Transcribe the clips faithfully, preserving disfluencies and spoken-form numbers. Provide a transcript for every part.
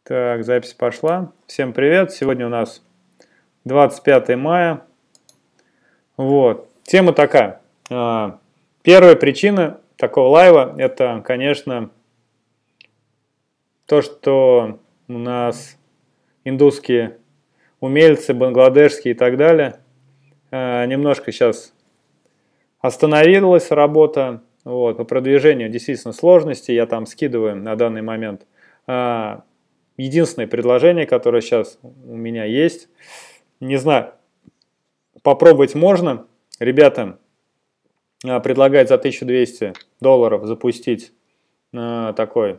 Так, запись пошла. Всем привет. Сегодня у нас двадцать пятое мая. Вот. Тема такая. Первая причина такого лайва — это, конечно, то, что у нас индусские умельцы, бангладешские и так далее, немножко сейчас остановилась работа. Вот, по продвижению действительно сложности. Я там скидываю на данный момент. Единственное предложение, которое сейчас у меня есть, не знаю, попробовать можно. Ребята предлагают за тысячу двести долларов запустить такой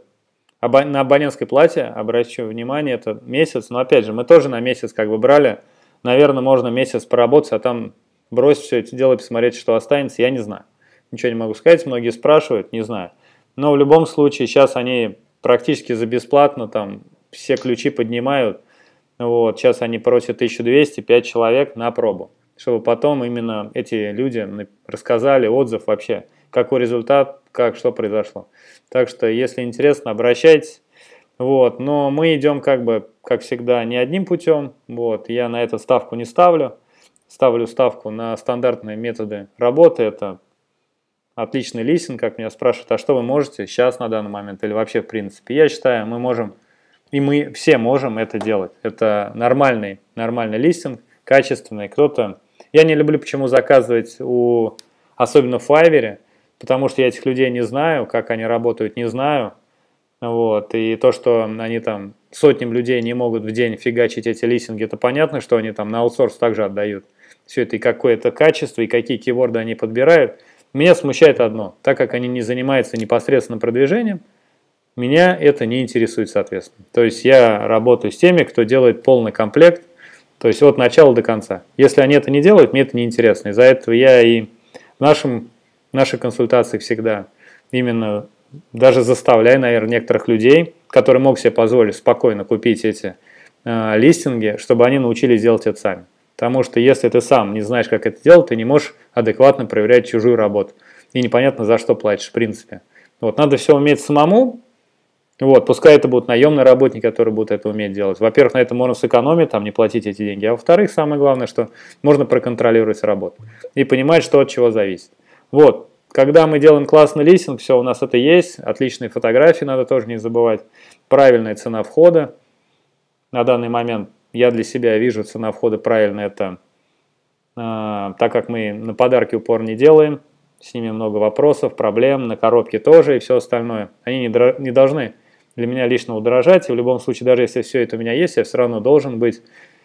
на абонентской плате. Обращу внимание, это месяц. Но опять же, мы тоже на месяц как бы брали. Наверное, можно месяц поработать, а там бросить все это дело и посмотреть, что останется. Я не знаю. Ничего не могу сказать. Многие спрашивают, не знаю. Но в любом случае сейчас они практически за бесплатно там все ключи поднимают. Вот, сейчас они просят тысячу двести, пять человек на пробу, чтобы потом именно эти люди рассказали отзыв вообще, какой результат, как, что произошло. Так что, если интересно, обращайтесь. Вот, но мы идем как бы, как всегда, не одним путем. Вот, я на это ставку не ставлю. Ставлю ставку на стандартные методы работы. Это отличный листинг, как меня спрашивают, а что вы можете сейчас на данный момент или вообще в принципе. Я считаю, мы можем... И мы все можем это делать. Это нормальный, нормальный листинг, качественный. Кто-то... Я не люблю почему заказывать, у... особенно в Fiverr, потому что я этих людей не знаю, как они работают, не знаю. Вот. И то, что они там сотням людей не могут в день фигачить эти листинги, это понятно, что они там на аутсорс также отдают. Все это и какое-то качество, и какие кейворды они подбирают. Меня смущает одно. Так как они не занимаются непосредственно продвижением, меня это не интересует, соответственно. То есть я работаю с теми, кто делает полный комплект, то есть от начала до конца. Если они это не делают, мне это не интересно. Из-за этого я и в нашем, наших консультациях всегда именно даже заставляю, наверное, некоторых людей, которые могут себе позволить спокойно купить эти э, листинги, чтобы они научились делать это сами. Потому что если ты сам не знаешь, как это делать, ты не можешь адекватно проверять чужую работу. И непонятно, за что платишь, в принципе. Вот, надо все уметь самому. Вот, пускай это будут наемные работники, которые будут это уметь делать. Во-первых, на это можно сэкономить, там, не платить эти деньги. А во-вторых, самое главное, что можно проконтролировать работу и понимать, что от чего зависит. Вот, когда мы делаем классный листинг, все, у нас это есть. Отличные фотографии, надо тоже не забывать. Правильная цена входа. На данный момент я для себя вижу, цена входа правильная. Это э, так как мы на подарки упор не делаем. С ними много вопросов, проблем, на коробке тоже и все остальное. Они не, дро- не должны для меня лишнего удорожать. И в любом случае, даже если все это у меня есть, я все равно должен быть,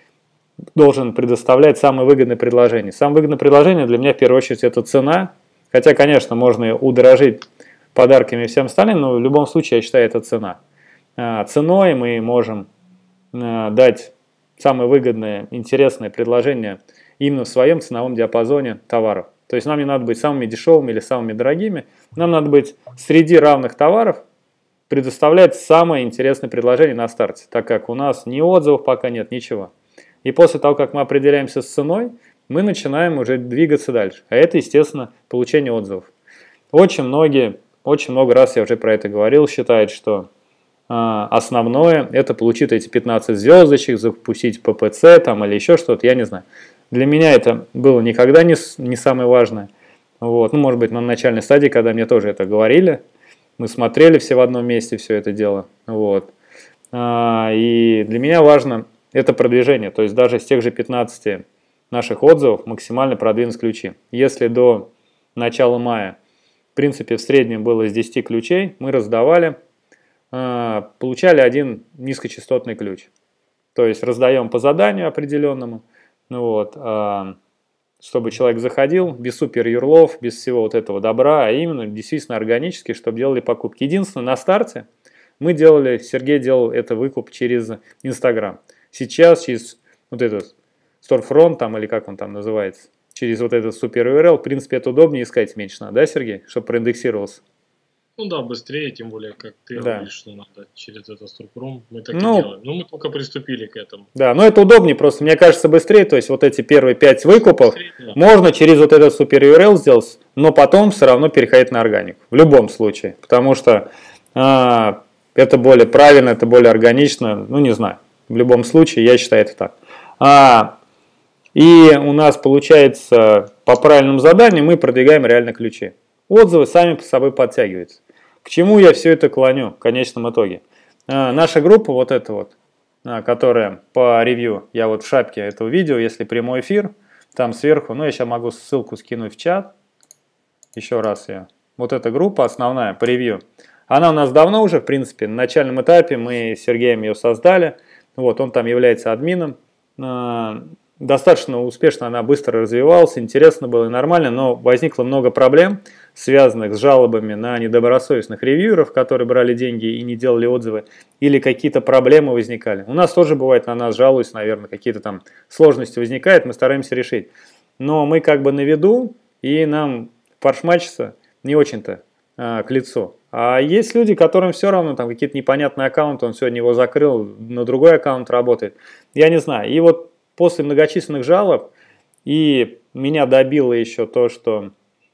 должен предоставлять самое выгодное предложение. Самое выгодное предложение для меня в первую очередь это цена. Хотя, конечно, можно удорожить подарками и всем остальным, но в любом случае я считаю это цена. А, ценой мы можем а, дать самое выгодное, интересное предложение именно в своем ценовом диапазоне товаров. То есть нам не надо быть самыми дешевыми или самыми дорогими. Нам надо быть среди равных товаров, предоставлять самое интересное предложение на старте, так как у нас ни отзывов пока нет, ничего. И после того, как мы определяемся с ценой, мы начинаем уже двигаться дальше. А это, естественно, получение отзывов. Очень многие, очень много раз я уже про это говорил, считают, что э, основное это получить эти пятнадцать звездочек, запустить пэ пэ цэ там, или еще что-то, я не знаю. Для меня это было никогда не, не самое важное. Вот. Ну, может быть, на начальной стадии, когда мне тоже это говорили, мы смотрели все в одном месте все это дело. Вот. А, и для меня важно это продвижение. То есть даже с тех же пятнадцати наших отзывов максимально продвинуть ключи. Если до начала мая, в принципе, в среднем было из десяти ключей, мы раздавали, а, получали один низкочастотный ключ. То есть раздаем по заданию определенному. Ну вот, а, чтобы человек заходил без супер юрлов, без всего вот этого добра, а именно действительно органически, чтобы делали покупки. Единственное, на старте мы делали, Сергей делал это выкуп через Инстаграм. Сейчас через вот этот Storefront, там, или как он там называется, через вот этот супер ю ар эл, в принципе, это удобнее, искать меньше надо, да, Сергей, чтобы проиндексировался? Ну да, быстрее, тем более, как ты да. говоришь, что надо через этот Storefront, мы так ну, и делаем. Но мы только приступили к этому. Да, но это удобнее просто, мне кажется, быстрее, то есть вот эти первые пять выкупов быстрее, да. Можно через вот этот супер ю ар эл сделать, но потом все равно переходить на органику, в любом случае, потому что, а, Это более правильно, это более органично, ну не знаю. В любом случае, я считаю это так. А, и у нас получается по правильным заданиям мы продвигаем реально ключи. Отзывы сами по собой подтягиваются. К чему я все это клоню в конечном итоге? А, наша группа вот эта вот, а, которая по ревью, я вот в шапке этого видео, если прямой эфир, там сверху, ну я сейчас могу ссылку скинуть в чат. Еще раз я. Вот эта группа основная по ревью. Она у нас давно уже, в принципе, на начальном этапе мы с Сергеем ее создали. Вот, он там является админом. Достаточно успешно она быстро развивалась, интересно было и нормально, но возникло много проблем, связанных с жалобами на недобросовестных ревьюеров, которые брали деньги и не делали отзывы, или какие-то проблемы возникали. У нас тоже бывает, на нас жалуются, наверное, какие-то там сложности возникают, мы стараемся решить. Но мы как бы на виду, и нам фаршмачиться не очень-то а, к лицу. А есть люди, которым все равно, там какие-то непонятные аккаунты, он сегодня его закрыл, на другой аккаунт работает. Я не знаю. И вот после многочисленных жалоб, и меня добило еще то, что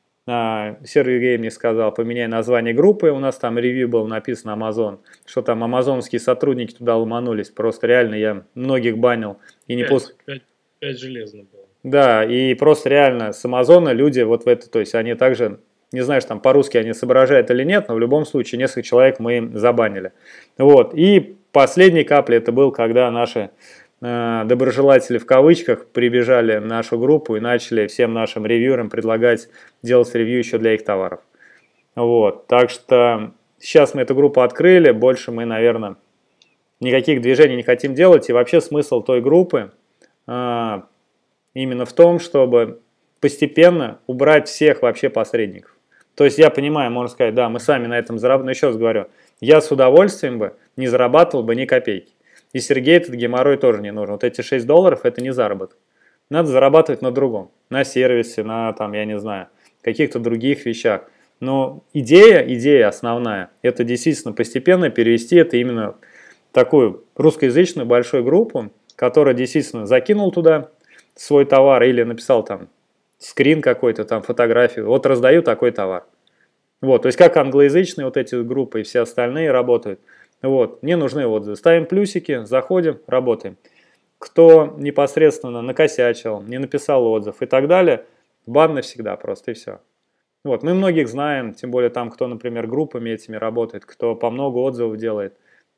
а, Сергей мне сказал, поменяй название группы, у нас там ревью было написано Amazon, что там амазонские сотрудники туда ломанулись, просто реально я многих банил. И не пос... пять, пять железно было. Да, и просто реально с Амазона люди вот в это, то есть они также, не знаю, что там по-русски они соображают или нет, но в любом случае несколько человек мы им забанили. Вот, и последней каплей это был, когда наши доброжелатели в кавычках прибежали в нашу группу и начали всем нашим ревьюерам предлагать делать ревью еще для их товаров. Вот, так что сейчас мы эту группу открыли, больше мы, наверное, никаких движений не хотим делать. И вообще смысл той группы а, именно в том, чтобы постепенно убрать всех вообще посредников. То есть я понимаю, можно сказать, да, мы сами на этом зарабатываем, но еще раз говорю, я с удовольствием бы не зарабатывал бы ни копейки. И Сергею этот геморрой тоже не нужен. Вот эти шесть долларов это не заработок. Надо зарабатывать на другом. На сервисе, на там, я не знаю, каких-то других вещах. Но идея, идея основная, это действительно постепенно перевести это именно в такую русскоязычную большую группу, которая действительно закинул туда свой товар или написал там скрин какой-то, там фотографию. Вот раздаю такой товар. Вот, то есть как англоязычные вот эти группы и все остальные работают. Вот, мне нужны отзывы. Ставим плюсики, заходим, работаем. Кто непосредственно накосячил, не написал отзыв и так далее, бан навсегда просто и все. Вот, мы многих знаем, тем более там, кто, например, группами этими работает, кто по много отзывов делает.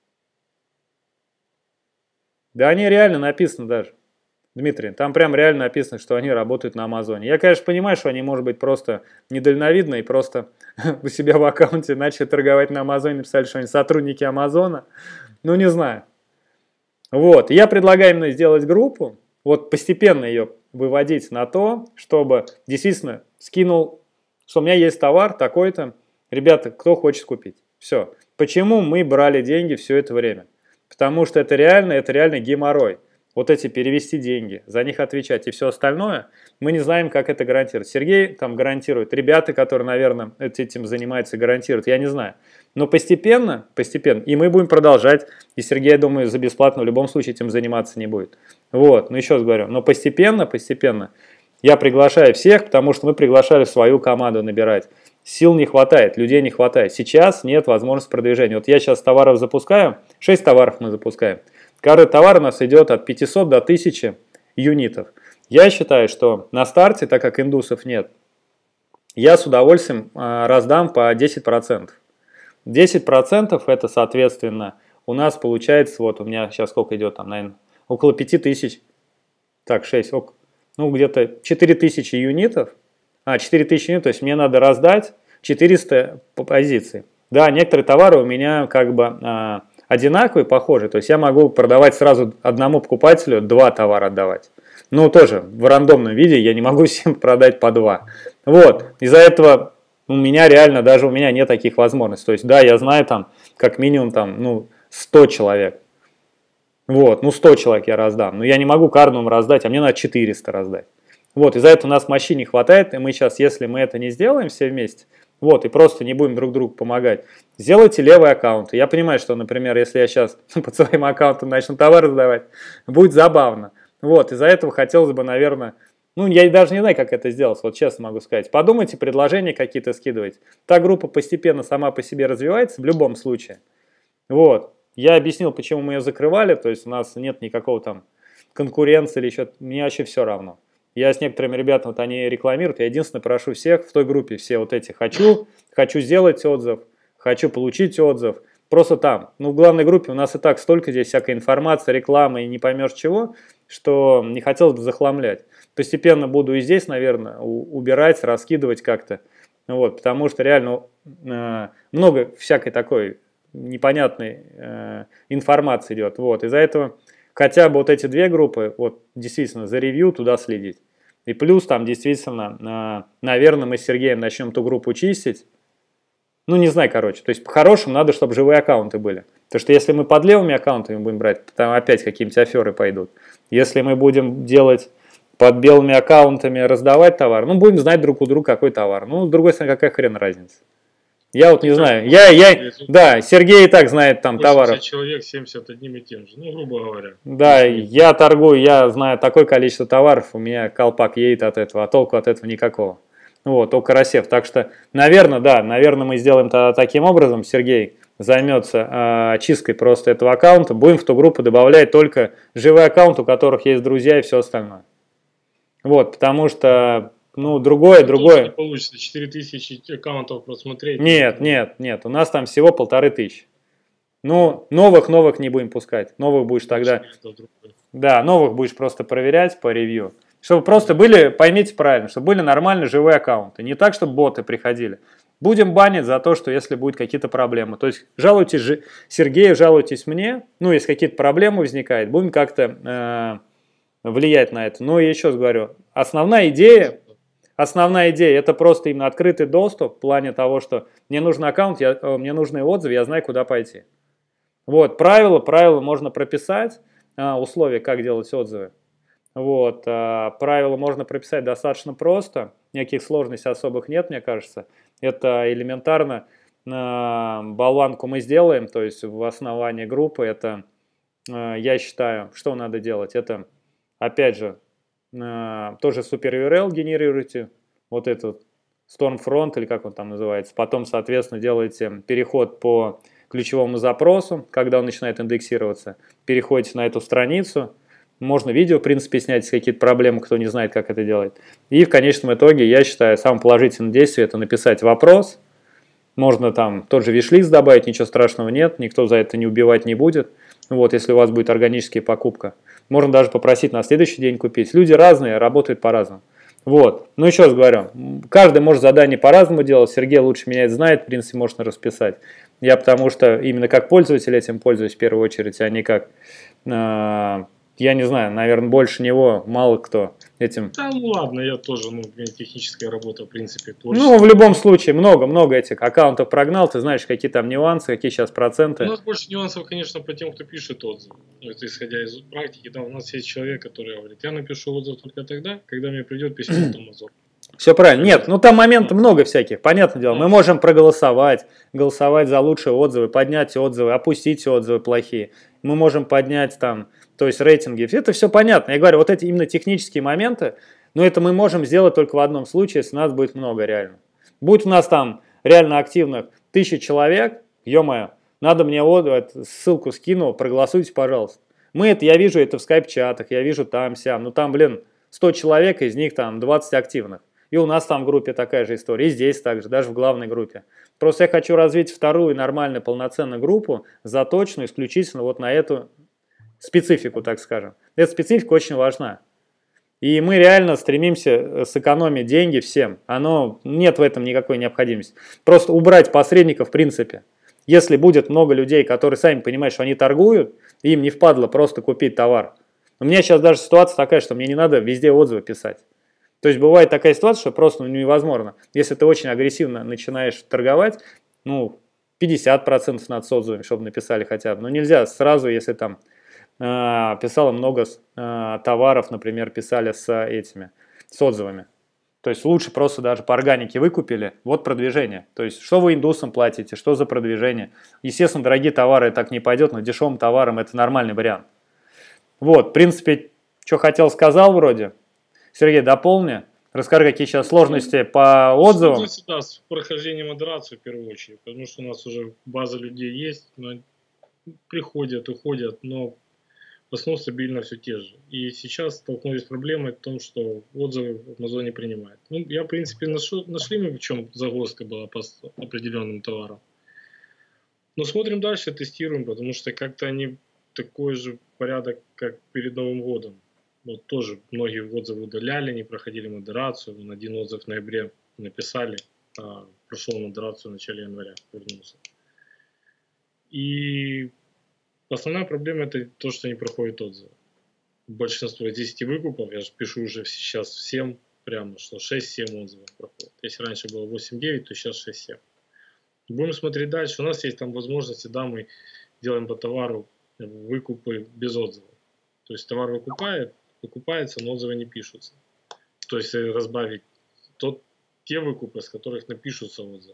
Да они реально написаны даже, Дмитрий, там прям реально написано, что они работают на Амазоне. Я, конечно, понимаю, что они, может быть, просто недальновидны и просто у себя в аккаунте начали торговать на Амазоне, написали, что они сотрудники Амазона. Ну, не знаю. Вот, я предлагаю именно сделать группу, вот постепенно ее выводить на то, чтобы действительно скинул, что у меня есть товар такой-то, ребята, кто хочет купить. Все. Почему мы брали деньги все это время? Потому что это реально, это реально геморрой. Вот эти перевести деньги, за них отвечать и все остальное, мы не знаем, как это гарантировать. Сергей там гарантирует, ребята, которые, наверное, этим занимаются, гарантируют, я не знаю. Но постепенно, постепенно, и мы будем продолжать, и Сергей, я думаю, за бесплатно в любом случае этим заниматься не будет. Вот, ну еще раз говорю, но постепенно, постепенно я приглашаю всех, потому что мы приглашали свою команду набирать. Сил не хватает, людей не хватает. Сейчас нет возможности продвижения. Вот я сейчас товаров запускаю, шесть товаров мы запускаем. Каждый товар у нас идет от пятисот до тысячи юнитов. Я считаю, что на старте, так как индусов нет, я с удовольствием раздам по десять процентов. десять процентов это, соответственно, у нас получается, вот у меня сейчас сколько идет, там, наверное, около пяти тысяч, так, шесть, ну где-то четыре тысячи юнитов, а, четыре тысячи юнитов, то есть мне надо раздать четыреста позиций. Да, некоторые товары у меня как бы а, одинаковые, похожие, то есть я могу продавать сразу одному покупателю два товара отдавать. Ну, тоже в рандомном виде я не могу всем продать по два. Вот, из-за этого у меня реально, даже у меня нет таких возможностей. То есть, да, я знаю там, как минимум там, ну, сто человек. Вот, ну, сто человек я раздам. Но я не могу каждому раздать, а мне надо четыреста раздать. Вот, из-за этого у нас мощи не хватает, и мы сейчас, если мы это не сделаем все вместе, вот, и просто не будем друг другу помогать, сделайте левый аккаунт. Я понимаю, что, например, если я сейчас под своим аккаунтом начну товар раздавать, будет забавно. Вот, из-за этого хотелось бы, наверное, ну, я даже не знаю, как это сделать, вот честно могу сказать. Подумайте, предложения какие-то скидывать. Та группа постепенно сама по себе развивается в любом случае. Вот. Я объяснил, почему мы ее закрывали, то есть у нас нет никакого там конкуренции или еще, мне вообще все равно. Я с некоторыми ребятами, вот они рекламируют, я единственное прошу всех в той группе, все вот эти, хочу, хочу сделать отзыв, хочу получить отзыв, просто там. Ну, в главной группе у нас и так столько здесь всякой информации, рекламы и не поймешь чего, что не хотелось бы захламлять. Постепенно буду и здесь, наверное, убирать, раскидывать как-то, вот, потому что реально э, много всякой такой непонятной э, информации идет. Вот. Из-за этого хотя бы вот эти две группы, вот действительно за ревью туда следить. И плюс там действительно, э, наверное, мы с Сергеем начнем ту группу чистить. Ну, не знаю, короче. То есть по-хорошему надо, чтобы живые аккаунты были. Потому что если мы под левыми аккаунтами будем брать, там опять какие-нибудь аферы пойдут. Если мы будем делать под белыми аккаунтами, раздавать товар, ну, будем знать друг у друга, какой товар. Ну, с другой стороны, какая хрен разница. Я вот не знаю. Я, я, да, Сергей и так знает там товаров. Человек, семьдесят одним и тем же, ну, грубо говоря. Да, я торгую, я знаю такое количество товаров, у меня колпак едет от этого, а толку от этого никакого. Вот, только рассев. Так что, наверное, да, наверное, мы сделаем тогда таким образом. Сергей займется э, чисткой просто этого аккаунта. Будем в ту группу добавлять только живые аккаунты, у которых есть друзья и все остальное. Вот, потому что... Ну, другое, это другое. Не получится четыре тысячи аккаунтов просмотреть. Нет, нет, нет. У нас там всего полторы тысячи. Ну, новых, новых не будем пускать. Новых будешь тогда... Да, новых будешь просто проверять по ревью. Чтобы просто были, поймите правильно, чтобы были нормальные живые аккаунты. Не так, чтобы боты приходили. Будем банить за то, что если будут какие-то проблемы. То есть жалуйтесь же Сергею, жалуйтесь мне. Ну, если какие-то проблемы возникают, будем как-то э, влиять на это. Но я еще раз говорю, основная идея... Основная идея – это просто именно открытый доступ в плане того, что мне нужен аккаунт, я, мне нужны отзывы, я знаю, куда пойти. Вот, правила, правила можно прописать, условия, как делать отзывы. Вот, правила можно прописать достаточно просто, никаких сложностей особых нет, мне кажется. Это элементарно, болванку мы сделаем, то есть в основании группы, это, я считаю, что надо делать, это, опять же, тоже супер ю ар эл генерируете, вот этот Stormfront или как он там называется, потом, соответственно, делаете переход по ключевому запросу, когда он начинает индексироваться, переходите на эту страницу, можно видео, в принципе, снять, если какие-то проблемы, кто не знает, как это делать. И в конечном итоге, я считаю, самое положительное действие – это написать вопрос, можно там тот же виш-лист добавить, ничего страшного нет, никто за это не убивать не будет, вот, если у вас будет органическая покупка. Можно даже попросить на следующий день купить. Люди разные, работают по-разному. Вот. Ну, еще раз говорю, каждый может задание по-разному делать. Сергей лучше меня это знает, в принципе, можно расписать. Я потому что именно как пользователь этим пользуюсь в первую очередь, а не как, э, я не знаю, наверное, больше него мало кто этим... Да, ну ладно, я тоже, ну, у меня техническая работа, в принципе, творческая. Ну, в любом случае, много-много этих аккаунтов прогнал, ты знаешь, какие там нюансы, какие сейчас проценты. У нас больше нюансов, конечно, по тем, кто пишет отзывы. Ну, это исходя из практики, да, у нас есть человек, который говорит, я напишу отзыв только тогда, когда мне придет письмо от Amazon. Все правильно. Нет, ну там моментов много всяких, понятное дело. Мы можем проголосовать, голосовать за лучшие отзывы, поднять отзывы, опустить отзывы плохие. Мы можем поднять там, то есть рейтинги. Это все понятно. Я говорю, вот эти именно технические моменты, но это мы можем сделать только в одном случае, если нас будет много реально. Будет у нас там реально активных тысяча человек, ё-моё, надо мне вот ссылку скину, проголосуйте, пожалуйста. Мы это, я вижу это в скайп-чатах, я вижу там-сям, ну там, блин, сто человек, из них там двадцать активных. И у нас там в группе такая же история, и здесь также, даже в главной группе. Просто я хочу развить вторую нормальную полноценную группу, заточенную исключительно вот на эту специфику, так скажем. Эта специфика очень важна. И мы реально стремимся сэкономить деньги всем. Оно, нет в этом никакой необходимости. Просто убрать посредников в принципе. Если будет много людей, которые сами понимают, что они торгуют, им не впадло просто купить товар. У меня сейчас даже ситуация такая, что мне не надо везде отзывы писать. То есть бывает такая ситуация, что просто ну, невозможно. Если ты очень агрессивно начинаешь торговать, ну, пятьдесят процентов надо с отзывами, чтобы написали хотя бы. Но нельзя сразу, если там э, писало много э, товаров, например, писали с этими, с отзывами. То есть лучше просто даже по органике выкупили, вот продвижение. То есть что вы индусам платите, что за продвижение. Естественно, дорогие товары так не пойдет, но дешевым товарам это нормальный вариант. Вот, в принципе, что хотел, сказал вроде. Сергей, дополни. Расскажи, какие сейчас сложности по отзывам. Да, с прохождением модерации в первую очередь, потому что у нас уже база людей есть, но приходят, уходят, но в основном стабильно все те же. И сейчас столкнулись с проблемой в том, что отзывы в Amazon не принимает. Ну, я, в принципе, нашел, нашли мы, в чем загвоздка была по определенным товарам. Но смотрим дальше, тестируем, потому что как-то они такой же порядок, как перед Новым годом. Вот тоже многие отзывы удаляли, не проходили модерацию. Вон один отзыв в ноябре написали, а прошел модерацию в начале января, вернулся. И основная проблема это то, что не проходит отзывы. Большинство из десяти выкупов, я же пишу уже сейчас всем прямо, что шесть-семь отзывов проходит. Если раньше было восемь-девять, то сейчас шесть-семь. Будем смотреть дальше. У нас есть там возможности, да, мы делаем по товару выкупы без отзывов. То есть товар выкупает, выкупается, но отзывы не пишутся. То есть разбавить тот, те выкупы, с которых напишутся отзывы.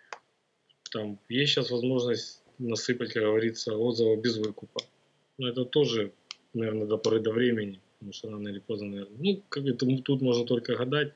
Там есть сейчас возможность насыпать, как говорится, отзывы без выкупа. Но это тоже, наверное, до поры до времени, потому что рано или поздно, наверное, ну, как это, тут можно только гадать.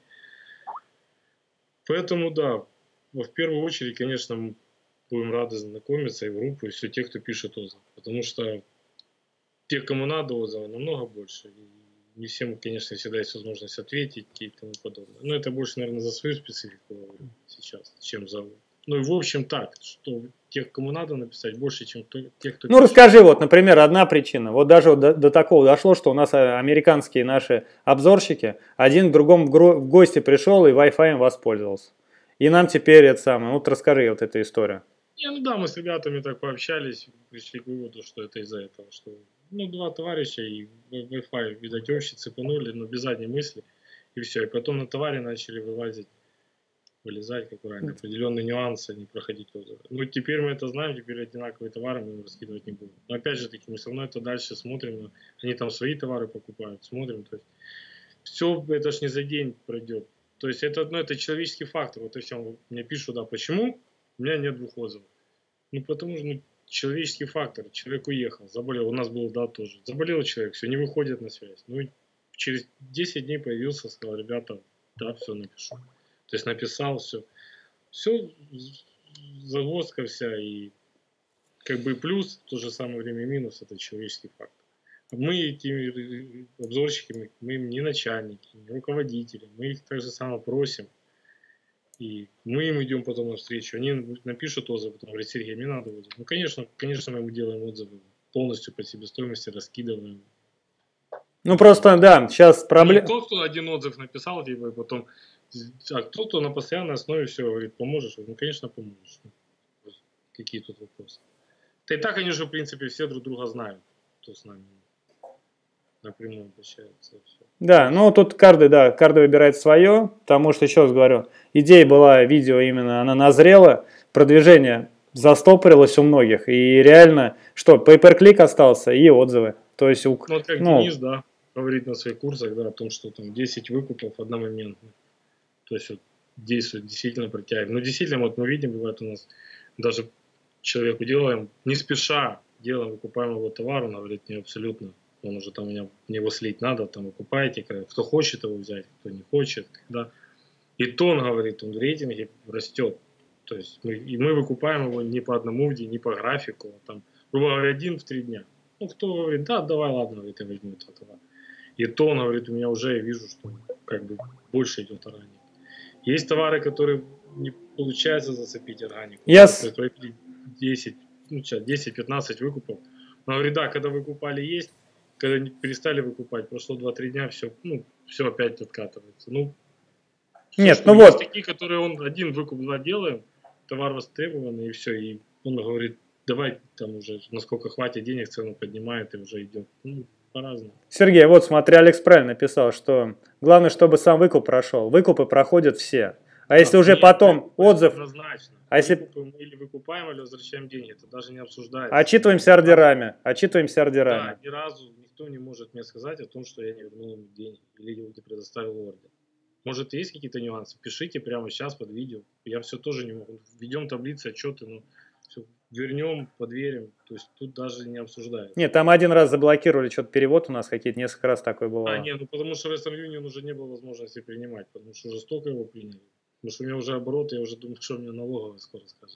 Поэтому, да, в первую очередь, конечно, мы будем рады знакомиться и в группу, и все те, кто пишет отзывы. Потому что тех, кому надо отзывы, намного больше. И не всем, конечно, всегда есть возможность ответить и тому подобное. Но это больше, наверное, за свою специфику говорю сейчас, чем за... Ну и в общем так, что тех, кому надо написать, больше, чем кто, тех, кто... Ну пишет. расскажи, вот, например, одна причина. Вот даже до, до такого дошло, что у нас американские наши обзорщики, один к другому в гости пришел и Wi-Fi воспользовался. И нам теперь это самое, вот расскажи вот эту историю. Не, ну да, мы с ребятами так пообщались, пришли к выводу, что это из-за этого, что ну, два товарища и Wi-Fi, видать, общий цепанули, но без задней мысли, и все. И потом на товаре начали вылазить, вылезать, как правильно, определенные нюансы, не проходить отзывы. Ну, теперь мы это знаем, теперь одинаковые товары мы раскидывать не будем. Но опять же таки, мы все равно это дальше смотрим, они там свои товары покупают, смотрим, то есть все это ж не за день пройдет. То есть это, ну, это человеческий фактор. Вот и все. Мне пишут, да, почему у меня нет двух отзывов. Ну, потому что ну, человеческий фактор. Человек уехал, заболел. У нас был, да, тоже. Заболел человек, все, не выходит на связь. Ну, и через десять дней появился, сказал, ребята, да, все напишу. То есть написал, все. Все, загвоздка вся. И как бы плюс, в то же самое время минус, это человеческий фактор. Мы эти обзорщики, мы им не начальники, не руководители, мы их так же само просим. И мы им идем потом навстречу. Они напишут отзыв, потом говорят, Сергей, мне надо отзыв. Ну, конечно, конечно, мы ему делаем отзывы, полностью по себестоимости раскидываем. Ну, просто, да, сейчас проблема... Не тот, кто один отзыв написал, типа, и потом... А тот, кто на постоянной основе все говорит, поможешь? Ну, конечно, поможешь. Какие тут вопросы? Да и так они же, в принципе, все друг друга знают, кто с нами напрямую обращается. Да, ну тут каждый, да, каждый выбирает свое, потому что, еще раз говорю, идея была, видео именно, она назрела, продвижение застопорилось у многих, и реально, что, pay-per-click остался и отзывы. То есть, у, ну, вот как ну, Денис, да, говорит на своих курсах, да, о том, что там десять выкупов одномоментно. То есть, вот, действует, действительно притягивает. Ну, действительно, вот мы видим, бывает у нас, даже человеку делаем, не спеша, делаем, выкупаем его товар, он говорит, не абсолютно. Он уже там, меня, мне его слить надо, там выкупайте, кто хочет его взять, кто не хочет, да. И то он говорит, он в рейтинге растет. То есть мы, и мы выкупаем его не по одному в день, не по графику, а там, грубо говоря, один в три дня. Ну, кто говорит, да, давай, ладно, говорит, я возьму этот товар. И то он говорит, у меня уже я вижу, что как бы больше идет органик. Есть товары, которые не получается зацепить органику. Yes. десять, ну, десять-пятнадцать выкупов. Он говорит, да, когда выкупали есть, когда перестали выкупать, прошло два-три дня, все, ну, все опять откатывается. Ну, все, нет, ну есть вот. такие, которые он один выкуп, два делаем, товар востребованный, и все, и он говорит, давай там уже, насколько хватит денег, цену поднимает, и уже идет. Ну, по-разному. Сергей, вот смотри, Алекс правильно написал, что главное, чтобы сам выкуп прошел. Выкупы проходят все. А да, если уже нет, потом отзыв... Однозначно. А если... Мы или выкупаем, или возвращаем деньги, это даже не обсуждается. Отчитываемся ордерами, отчитываемся ордерами. Да, ни разу никто не может мне сказать о том, что я не вернул им деньги или не предоставил ордер. Может, есть какие-то нюансы? Пишите прямо сейчас под видео. Я все тоже не могу. Введем таблицы, отчеты, но все вернем, подверим. То есть тут даже не обсуждается. Нет, там один раз заблокировали что-то перевод у нас какие-то, несколько раз такое было. А, нет, ну потому что Western Union уже не было возможности принимать, потому что уже столько его приняли. Потому что у меня уже оборот, я уже думаю, что мне налоговая скоро скажет.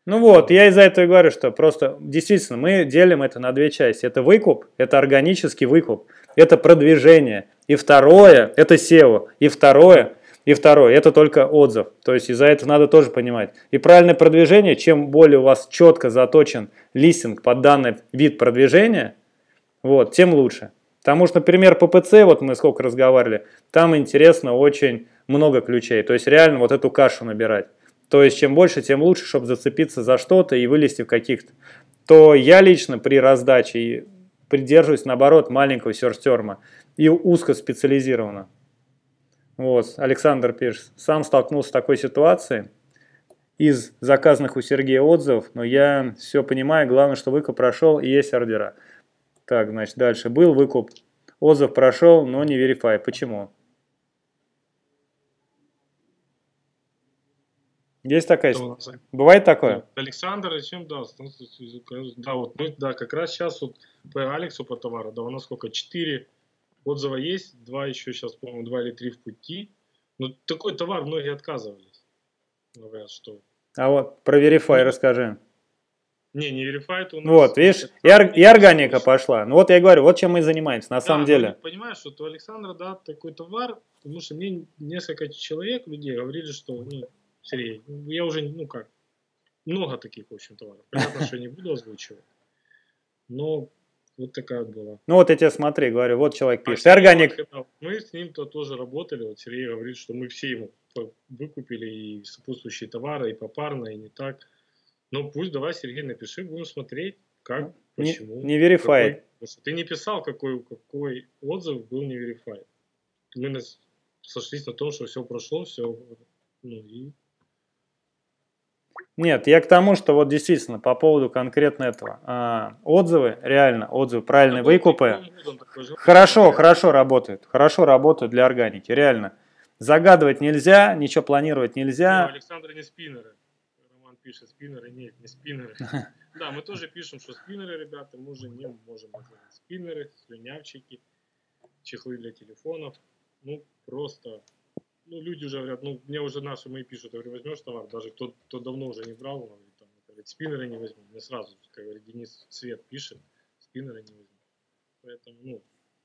Ну вот, я из-за этого и говорю, что просто действительно мы делим это на две части. Это выкуп, это органический выкуп, это продвижение. И второе, это сео. И второе, и второе, это только отзыв. То есть из-за этого надо тоже понимать. И правильное продвижение, чем более у вас четко заточен листинг под данный вид продвижения, вот, тем лучше. Потому что, например, пэ пэ цэ, вот мы сколько разговаривали, там интересно очень много ключей. То есть реально вот эту кашу набирать. То есть чем больше, тем лучше, чтобы зацепиться за что-то и вылезти в каких-то. То я лично при раздаче придерживаюсь, наоборот, маленького серч-терма и узко специализированно. Вот, Александр пишет, сам столкнулся с такой ситуацией из заказанных у Сергея отзывов, но я все понимаю, главное, что выкуп прошел и есть ордера. Так, значит, дальше. Был выкуп, отзыв прошел, но не verify. Почему? Есть такая ситуация? Бывает такое? Александр, зачем даст? Да, вот мы, да, как раз сейчас вот по Алексу по товару, да, у нас сколько, четыре отзыва есть, два еще сейчас, по-моему, два или три в пути. Но такой товар многие отказывались. Говорят, что... А вот про Verify ну, расскажи. Не, не Verify у нас... Вот, видишь, и, ор- и органика пошла. Ну вот я говорю, вот чем мы и занимаемся, на да, самом деле. Ну, понимаешь, что у Александра, да, такой товар, потому что мне несколько человек, людей говорили, что, ну, Сергей, я уже, ну как, много таких, в общем, товаров. Понятно, что я не буду озвучивать. Но вот такая вот была. Ну вот я тебе смотри, говорю, вот человек пишет. А Органик. Когда мы с ним-то тоже работали, вот Сергей говорит, что мы все ему выкупили и сопутствующие товары, и попарно, и не так. Ну пусть давай, Сергей, напиши, будем смотреть, как, не, почему. Не verified. Ты не писал, какой, какой отзыв был не verified. Мы сошлись на том, что все прошло, все, ну и... Нет, я к тому, что вот действительно по поводу конкретно этого. А, отзывы, реально, отзывы, правильные выкупы, хорошо, хорошо работают, хорошо работают для органики, реально. Загадывать нельзя, ничего планировать нельзя. Не, Александр не спиннеры. Роман пишет, спиннеры, нет, не спиннеры. Да, мы тоже пишем, что спиннеры, ребята, мы уже не можем делать спиннеры, слюнявчики, чехлы для телефонов. Ну, просто... Ну, люди уже говорят, ну, мне уже наши мои пишут, я говорю, возьмешь товар, даже кто, кто давно уже не брал, он говорит, там, говорит, спиннеры не возьму. Мне сразу, как говорит, Денис Свет пишет, спиннеры не возьму. Поэтому, ну...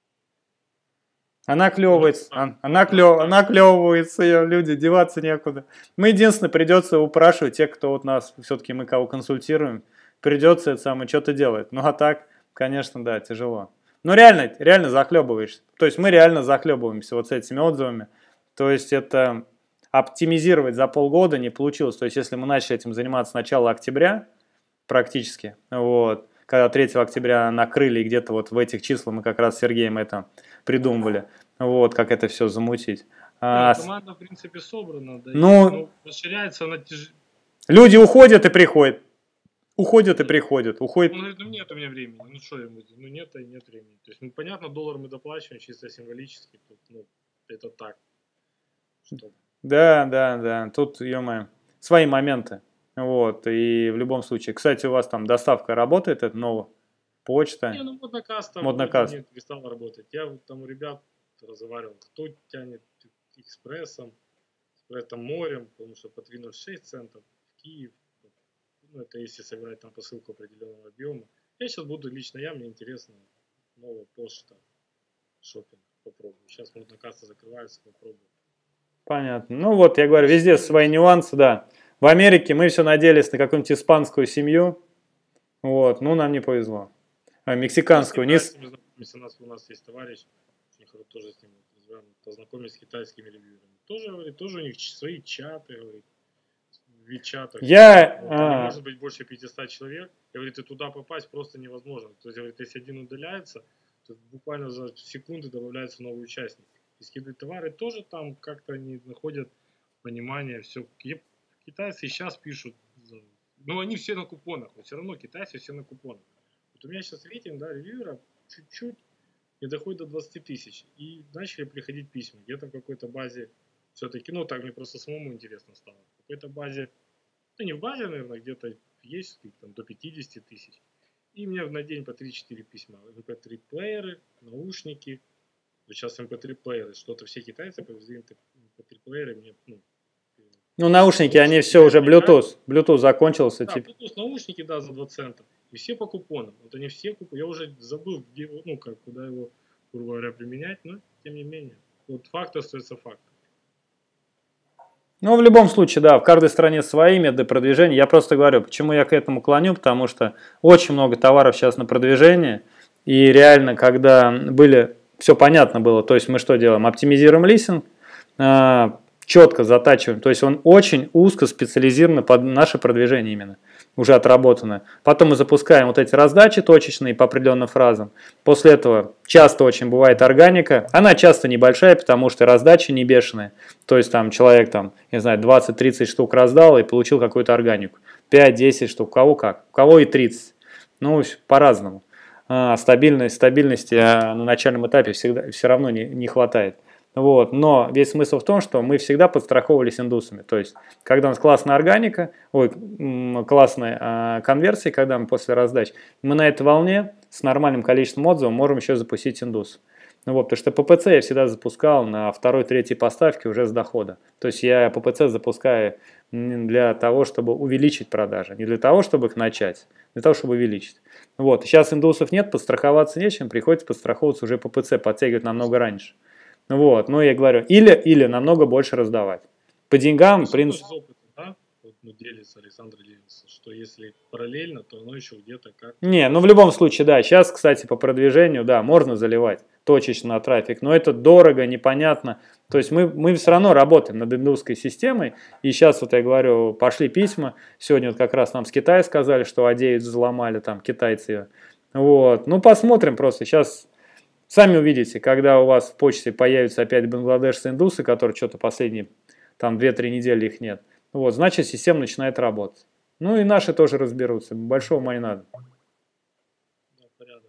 Она клевывается, ну, она, она, клев, она клевывается, ее люди, деваться некуда. Мы, единственное, придется упрашивать тех, кто вот нас, все-таки мы кого консультируем, придется это самое, что-то делать. Ну, а так, конечно, да, тяжело. Ну, реально, реально захлебываешься. То есть мы реально захлебываемся вот с этими отзывами. То есть это оптимизировать за полгода не получилось. То есть если мы начали этим заниматься с начала октября, практически, вот, когда третьего октября накрыли, и где-то вот в этих числах мы как раз с Сергеем это придумывали, вот, как это все замутить. Да, а, команда, в принципе, собрана, да, ну, ну, расширяется она тяж... Люди уходят и приходят. Уходят и приходят. Уходят... Он говорит, ну нет у меня времени. Ну что ему, ну нет и нет времени. То есть, ну понятно, доллар мы доплачиваем чисто символически, тут, ну, это так. Что... Да, да, да. Тут, ё-моё, свои моменты. Вот. И в любом случае. Кстати, у вас там доставка работает, это новая почта? Не, ну моднокаст там Моднокаст. не перестал работать. Я вот там у ребят разговаривал, кто тянет экспрессом, экспрессом морем, потому что по три ноль шесть центов в Киев. Ну, это если собирать там посылку определенного объема. Я сейчас буду, лично я, мне интересно, новая почта, шопинг, попробую. Сейчас моднокасты закрываются, попробую. Понятно. Ну вот, я говорю, везде свои нюансы, да. В Америке мы все надеялись на какую-нибудь испанскую семью, вот, ну нам не повезло. А мексиканскую не... У нас, у нас есть товарищ, тоже с ним познакомились с китайскими ревьюерами. Тоже, говорит, тоже у них свои чаты, говорит, в вичатах. Я... Вот, а... может быть больше пятисот человек. Говорит, и туда попасть просто невозможно. То есть, говорит, если один удаляется, то буквально за секунды добавляется новый участник. И скидывают товары тоже там как-то не находят понимания. Все. Китайцы сейчас пишут, ну они все на купонах, но все равно китайцы все на купонах. Вот у меня сейчас рейтинг, да, ревьюера чуть-чуть не доходит до двадцати тысяч. И начали приходить письма. Где-то в какой-то базе все-таки, ну так мне просто самому интересно стало. В какой-то базе, ну не в базе, наверное, где-то есть там, до пятидесяти тысяч. И мне на день по три-четыре письма. эм пэ три плееры, наушники. Вот сейчас эм пэ три плееры, что-то все китайцы повезли эм пэ три плееры мне, ну, Ну, наушники, они Наушники все уже переиграть. Bluetooth. Bluetooth закончился. Да, Типа. Bluetooth наушники, да, за два цента. И все по купонам. Вот они все купы. Я уже забыл, где его, ну, как, куда его, грубо говоря, применять, но тем не менее. Вот факт остается фактом. Ну, в любом случае, да, в каждой стране свои методы продвижения. Я просто говорю, почему я к этому клоню, потому что очень много товаров сейчас на продвижение. И реально, когда были, все понятно было, то есть мы что делаем? Оптимизируем листинг, четко затачиваем. То есть он очень узко специализирован под наше продвижение именно, уже отработанное. Потом мы запускаем вот эти раздачи точечные по определенным фразам. После этого часто очень бывает органика. Она часто небольшая, потому что раздачи не бешеные. То есть там человек, там, не знаю, двадцать-тридцать штук раздал и получил какую-то органику. пять-десять штук, у кого как, у кого и тридцать. Ну, по-разному. А, стабильность, стабильности а, на начальном этапе всегда, все равно не, не хватает. Вот. Но весь смысл в том, что мы всегда подстраховывались индусами. То есть, когда у нас классная органика, ой, классная а, конверсия, когда мы после раздач, мы на этой волне с нормальным количеством отзывов можем еще запустить индус. Ну вот, потому что ППЦ я всегда запускал на второй-третьей поставке уже с дохода. То есть я ППЦ запускаю для того, чтобы увеличить продажи, не для того, чтобы их начать, для того, чтобы увеличить. Вот. Сейчас индусов нет, подстраховаться нечем, приходится подстраховываться уже ППЦ, подтягивать намного раньше. Вот, ну я говорю, или, или намного больше раздавать. По деньгам, в принципе... Да? Вот, ну, делится Александр делится, что если параллельно, то оно еще где-то как... Не, ну в любом случае, да, сейчас, кстати, по продвижению, да, можно заливать точечно на трафик, но это дорого, непонятно. То есть мы, мы все равно работаем над индусской системой, и сейчас, вот я говорю, пошли письма, сегодня вот как раз нам с Китая сказали, что Адею взломали, там, китайцы ее. Вот, ну посмотрим просто, сейчас... Сами увидите, когда у вас в почте появятся опять бангладешцы индусы, которые что-то последние там две-три недели их нет. Вот, значит, система начинает работать. Ну и наши тоже разберутся. Большого ума не надо. Да, порядок.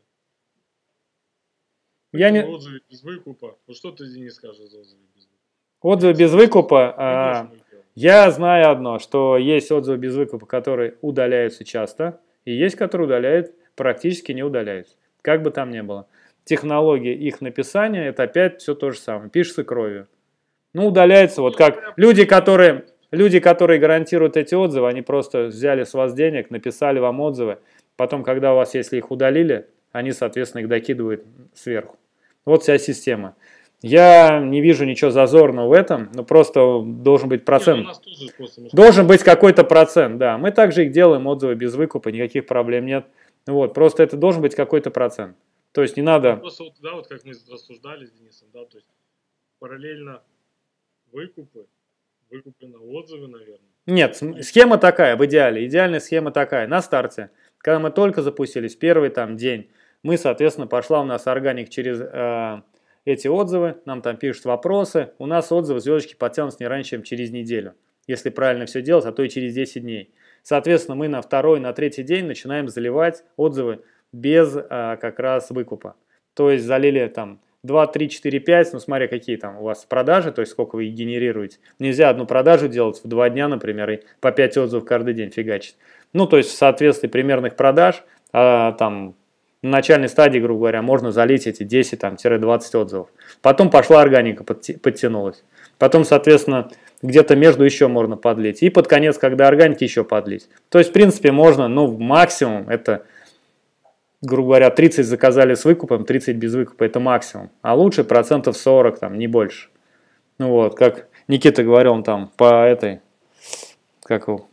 Я не... Отзывы без выкупа. Вот что ты, Денис, скажешь за отзывы без выкупа? Отзывы без выкупа. А, я знаю одно, что есть отзывы без выкупа, которые удаляются часто, и есть, которые удаляют, практически не удаляются. Как бы там ни было. Технология их написания, это опять все то же самое. Пишется кровью. Ну, удаляется, вот как люди, которые, люди, которые гарантируют эти отзывы, они просто взяли с вас денег, написали вам отзывы. Потом, когда у вас, если их удалили, они, соответственно, их докидывают сверху. Вот вся система. Я не вижу ничего зазорного в этом, но просто должен быть процент. Нет, должен быть какой-то процент, да. Мы также их делаем, отзывы без выкупа, никаких проблем нет. Вот, просто это должен быть какой-то процент. То есть не надо... Просто вот, да, вот как мы рассуждали с Денисом, да, то есть параллельно выкупы, выкупы на отзывы, наверное. Нет, схема такая, в идеале. Идеальная схема такая. На старте, когда мы только запустились, первый там день, мы, соответственно, пошла у нас органик через э, эти отзывы, нам там пишут вопросы. У нас отзывы, звездочки подтянутся не раньше, чем через неделю. Если правильно все делать, а то и через десять дней. Соответственно, мы на второй, на третий день начинаем заливать отзывы без а, как раз выкупа. То есть залили там два, три, четыре, пять, ну смотря какие там у вас продажи, то есть сколько вы их генерируете. Нельзя одну продажу делать в два дня, например, и по пять отзывов каждый день фигачить. Ну то есть в соответствии примерных продаж, а, там на начальной стадии, грубо говоря, можно залить эти десять-двадцать отзывов. Потом пошла органика, подтянулась. Потом, соответственно, где-то между еще можно подлить. И под конец, когда органики, еще подлить. То есть, в принципе, можно, ну, максимум, это, грубо говоря, тридцать заказали с выкупом, тридцать без выкупа, это максимум. А лучше процентов сорок, там, не больше. Ну вот, как Никита говорил, он там по этой, как его,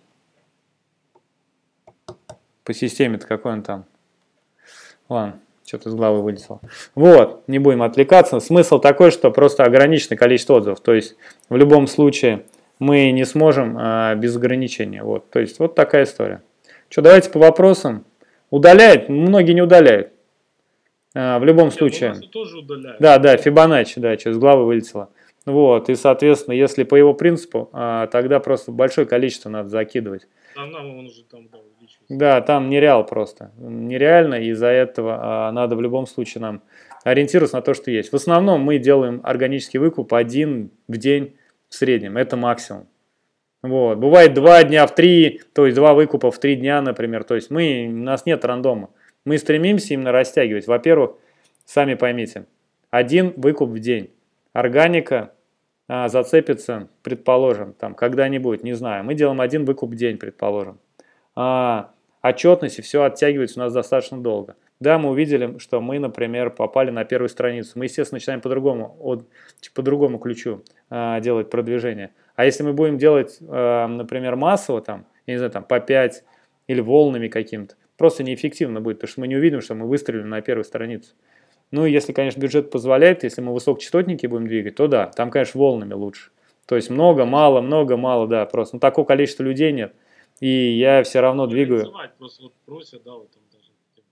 по системе-то какой он там. Ладно. Что-то из головы вылетело. Вот, не будем отвлекаться. Смысл такой, что просто ограниченное количество отзывов. То есть, в любом случае, мы не сможем а, без ограничения. Вот, то есть, вот такая история. Что, давайте по вопросам. Удаляет? Многие не удаляют. А, в любом Нет, случае. Тоже удаляют. Да, да, Фибоначчи, да, что из головы вылетело. Вот, и, соответственно, если по его принципу, а, тогда просто большое количество надо закидывать. А нам он уже там, да, увеличивается. Да, там нереал просто. Нереально, и из-за этого а, надо в любом случае нам ориентироваться на то, что есть. В основном мы делаем органический выкуп один в день в среднем. Это максимум. Вот. Бывает два дня в три, то есть два выкупа в три дня, например. То есть мы, у нас нет рандома. Мы стремимся именно растягивать. Во-первых, сами поймите, один выкуп в день. Органика а, зацепится, предположим, там когда-нибудь, не знаю, мы делаем один выкуп в день, предположим. А, отчетность и все оттягивается у нас достаточно долго. Да, мы увидели, что мы, например, попали на первую страницу. Мы, естественно, начинаем по-другому, от, по другому ключу а, делать продвижение. А если мы будем делать, а, например, массово, там, я не знаю, там, по пять или волнами каким-то, просто неэффективно будет, потому что мы не увидим, что мы выстрелили на первую страницу. Ну, если, конечно, бюджет позволяет, если мы высокочастотники будем двигать, то да, там, конечно, волнами лучше. То есть много, мало, много, мало, да, просто. Ну, такого количества людей нет. И я все равно двигаю. Просто вот просят, да, вот там даже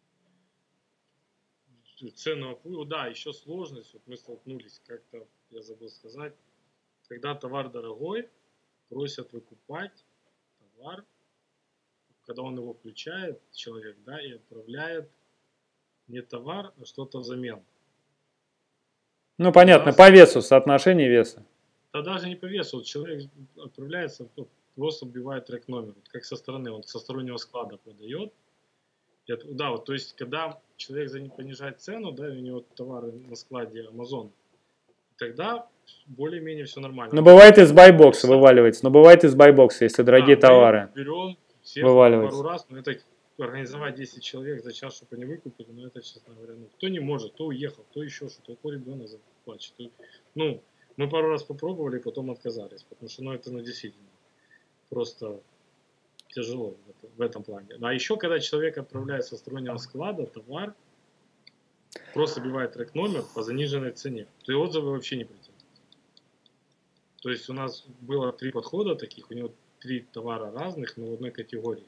цену, да, еще сложность, вот мы столкнулись, как-то, я забыл сказать, когда товар дорогой, просят выкупать товар, когда он его включает, человек, да, и отправляет не товар, а что-то взамен. Ну, понятно, Тогда, по весу, соотношение веса. Да даже не по весу, вот человек отправляется, просто вбивает трек номер, вот как со стороны, он со стороннего склада продает. Это, да, вот, то есть, когда человек за ним понижает цену, да, у него товары на складе Amazon, тогда более-менее все нормально. Но бывает из байбокса вываливается, но бывает из байбокса, если дорогие да, товары. Берем всех вываливается. пару раз, но это организовать десять человек за час, чтобы они выкупили, но это, честно говоря, ну, кто не может, кто уехал, кто еще что-то, кто ребенок заплачет. Ну, мы пару раз попробовали, потом отказались, потому что, ну, это, ну, действительно, просто тяжело в этом плане. А еще, когда человек отправляет со стороннего склада товар, просто бивает трек номер по заниженной цене, то и отзывы вообще не притянут. То есть у нас было три подхода таких, у него три товара разных, но в одной категории.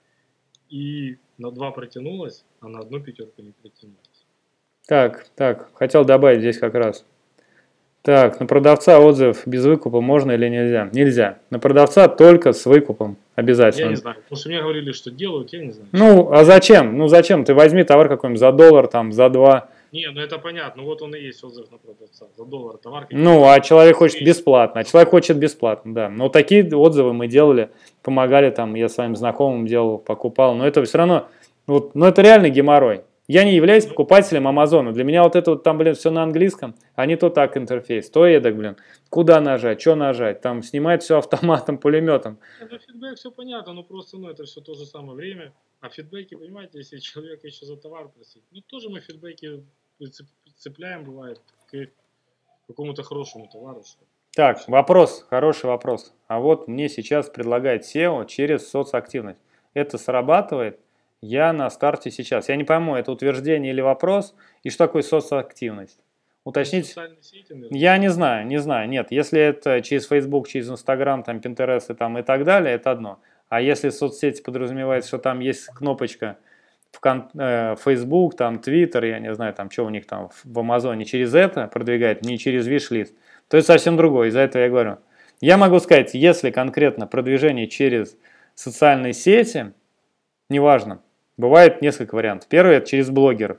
И на два протянулось, а на одну пятерку не притянулось. Так, так, хотел добавить здесь как раз. Так, на продавца отзыв без выкупа можно или нельзя? Нельзя. На продавца только с выкупом обязательно. Я не знаю, потому что мне говорили, что делают, я не знаю. Ну, а зачем? Ну, зачем? Ты возьми товар какой-нибудь за доллар, там, за два. Не, ну это понятно, вот он и есть отзыв на продавца, за доллар товар. Ну, а человек хочет бесплатно, а человек хочет бесплатно, да. Но такие отзывы мы делали, помогали там, я своим знакомым делал, покупал, но это все равно, вот, ну это реально геморрой. Я не являюсь покупателем Амазона. Для меня вот это вот там, блин, все на английском, а не то так интерфейс, то эдак, блин. Куда нажать, что нажать, там снимает все автоматом, пулеметом. Это фидбэк, все понятно, но просто, ну, это все то же самое время. А фидбэки, понимаете, если человек еще за товар просит, ну, тоже мы фидбэки цепляем, бывает, к какому-то хорошему товару. Что... Так, вопрос, хороший вопрос. А вот мне сейчас предлагает сео через соцактивность. Это срабатывает? Я на старте сейчас. Я не пойму, это утверждение или вопрос, и что такое соцактивность? Уточните. Сети, я не знаю, не знаю. Нет, если это через Facebook, через Instagram, там, Pinterest и, там, и так далее, это одно. А если соцсети подразумевает, что там есть кнопочка в кон, э, Facebook, там, Twitter, я не знаю, там, что у них там в Амазоне, через это продвигает, не через виш-лист, то это совсем другое. Из-за этого я говорю. Я могу сказать, если конкретно продвижение через социальные сети, неважно, бывает несколько вариантов. Первый – это через блогеров.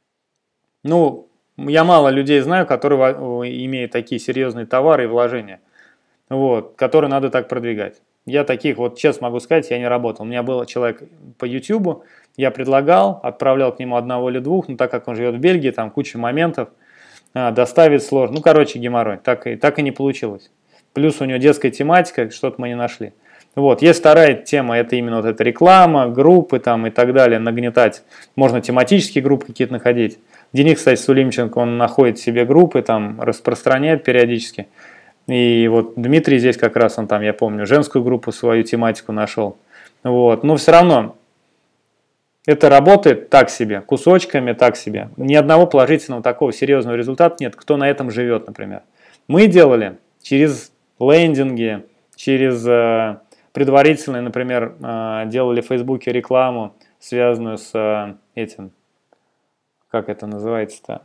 Ну, я мало людей знаю, которые имеют такие серьезные товары и вложения, вот, которые надо так продвигать. Я таких, вот честно могу сказать, я не работал. У меня был человек по YouTube, я предлагал, отправлял к нему одного или двух, но так как он живет в Бельгии, там куча моментов, а, доставить сложно. Ну, короче, геморрой. Так и, так и не получилось. Плюс у него детская тематика, что-то мы не нашли. Вот, есть вторая тема, это именно вот эта реклама, группы там и так далее, нагнетать. Можно тематические группы какие-то находить. Денис, кстати, Сулимченко, он находит себе группы, там распространяет периодически. И вот Дмитрий здесь как раз, он там, я помню, женскую группу, свою тематику нашел. Вот, но все равно это работает так себе, кусочками так себе. Ни одного положительного такого серьезного результата нет, кто на этом живет, например. Мы делали через лендинги, через... предварительно, например, делали в Фейсбуке рекламу, связанную с этим, как это называется-то,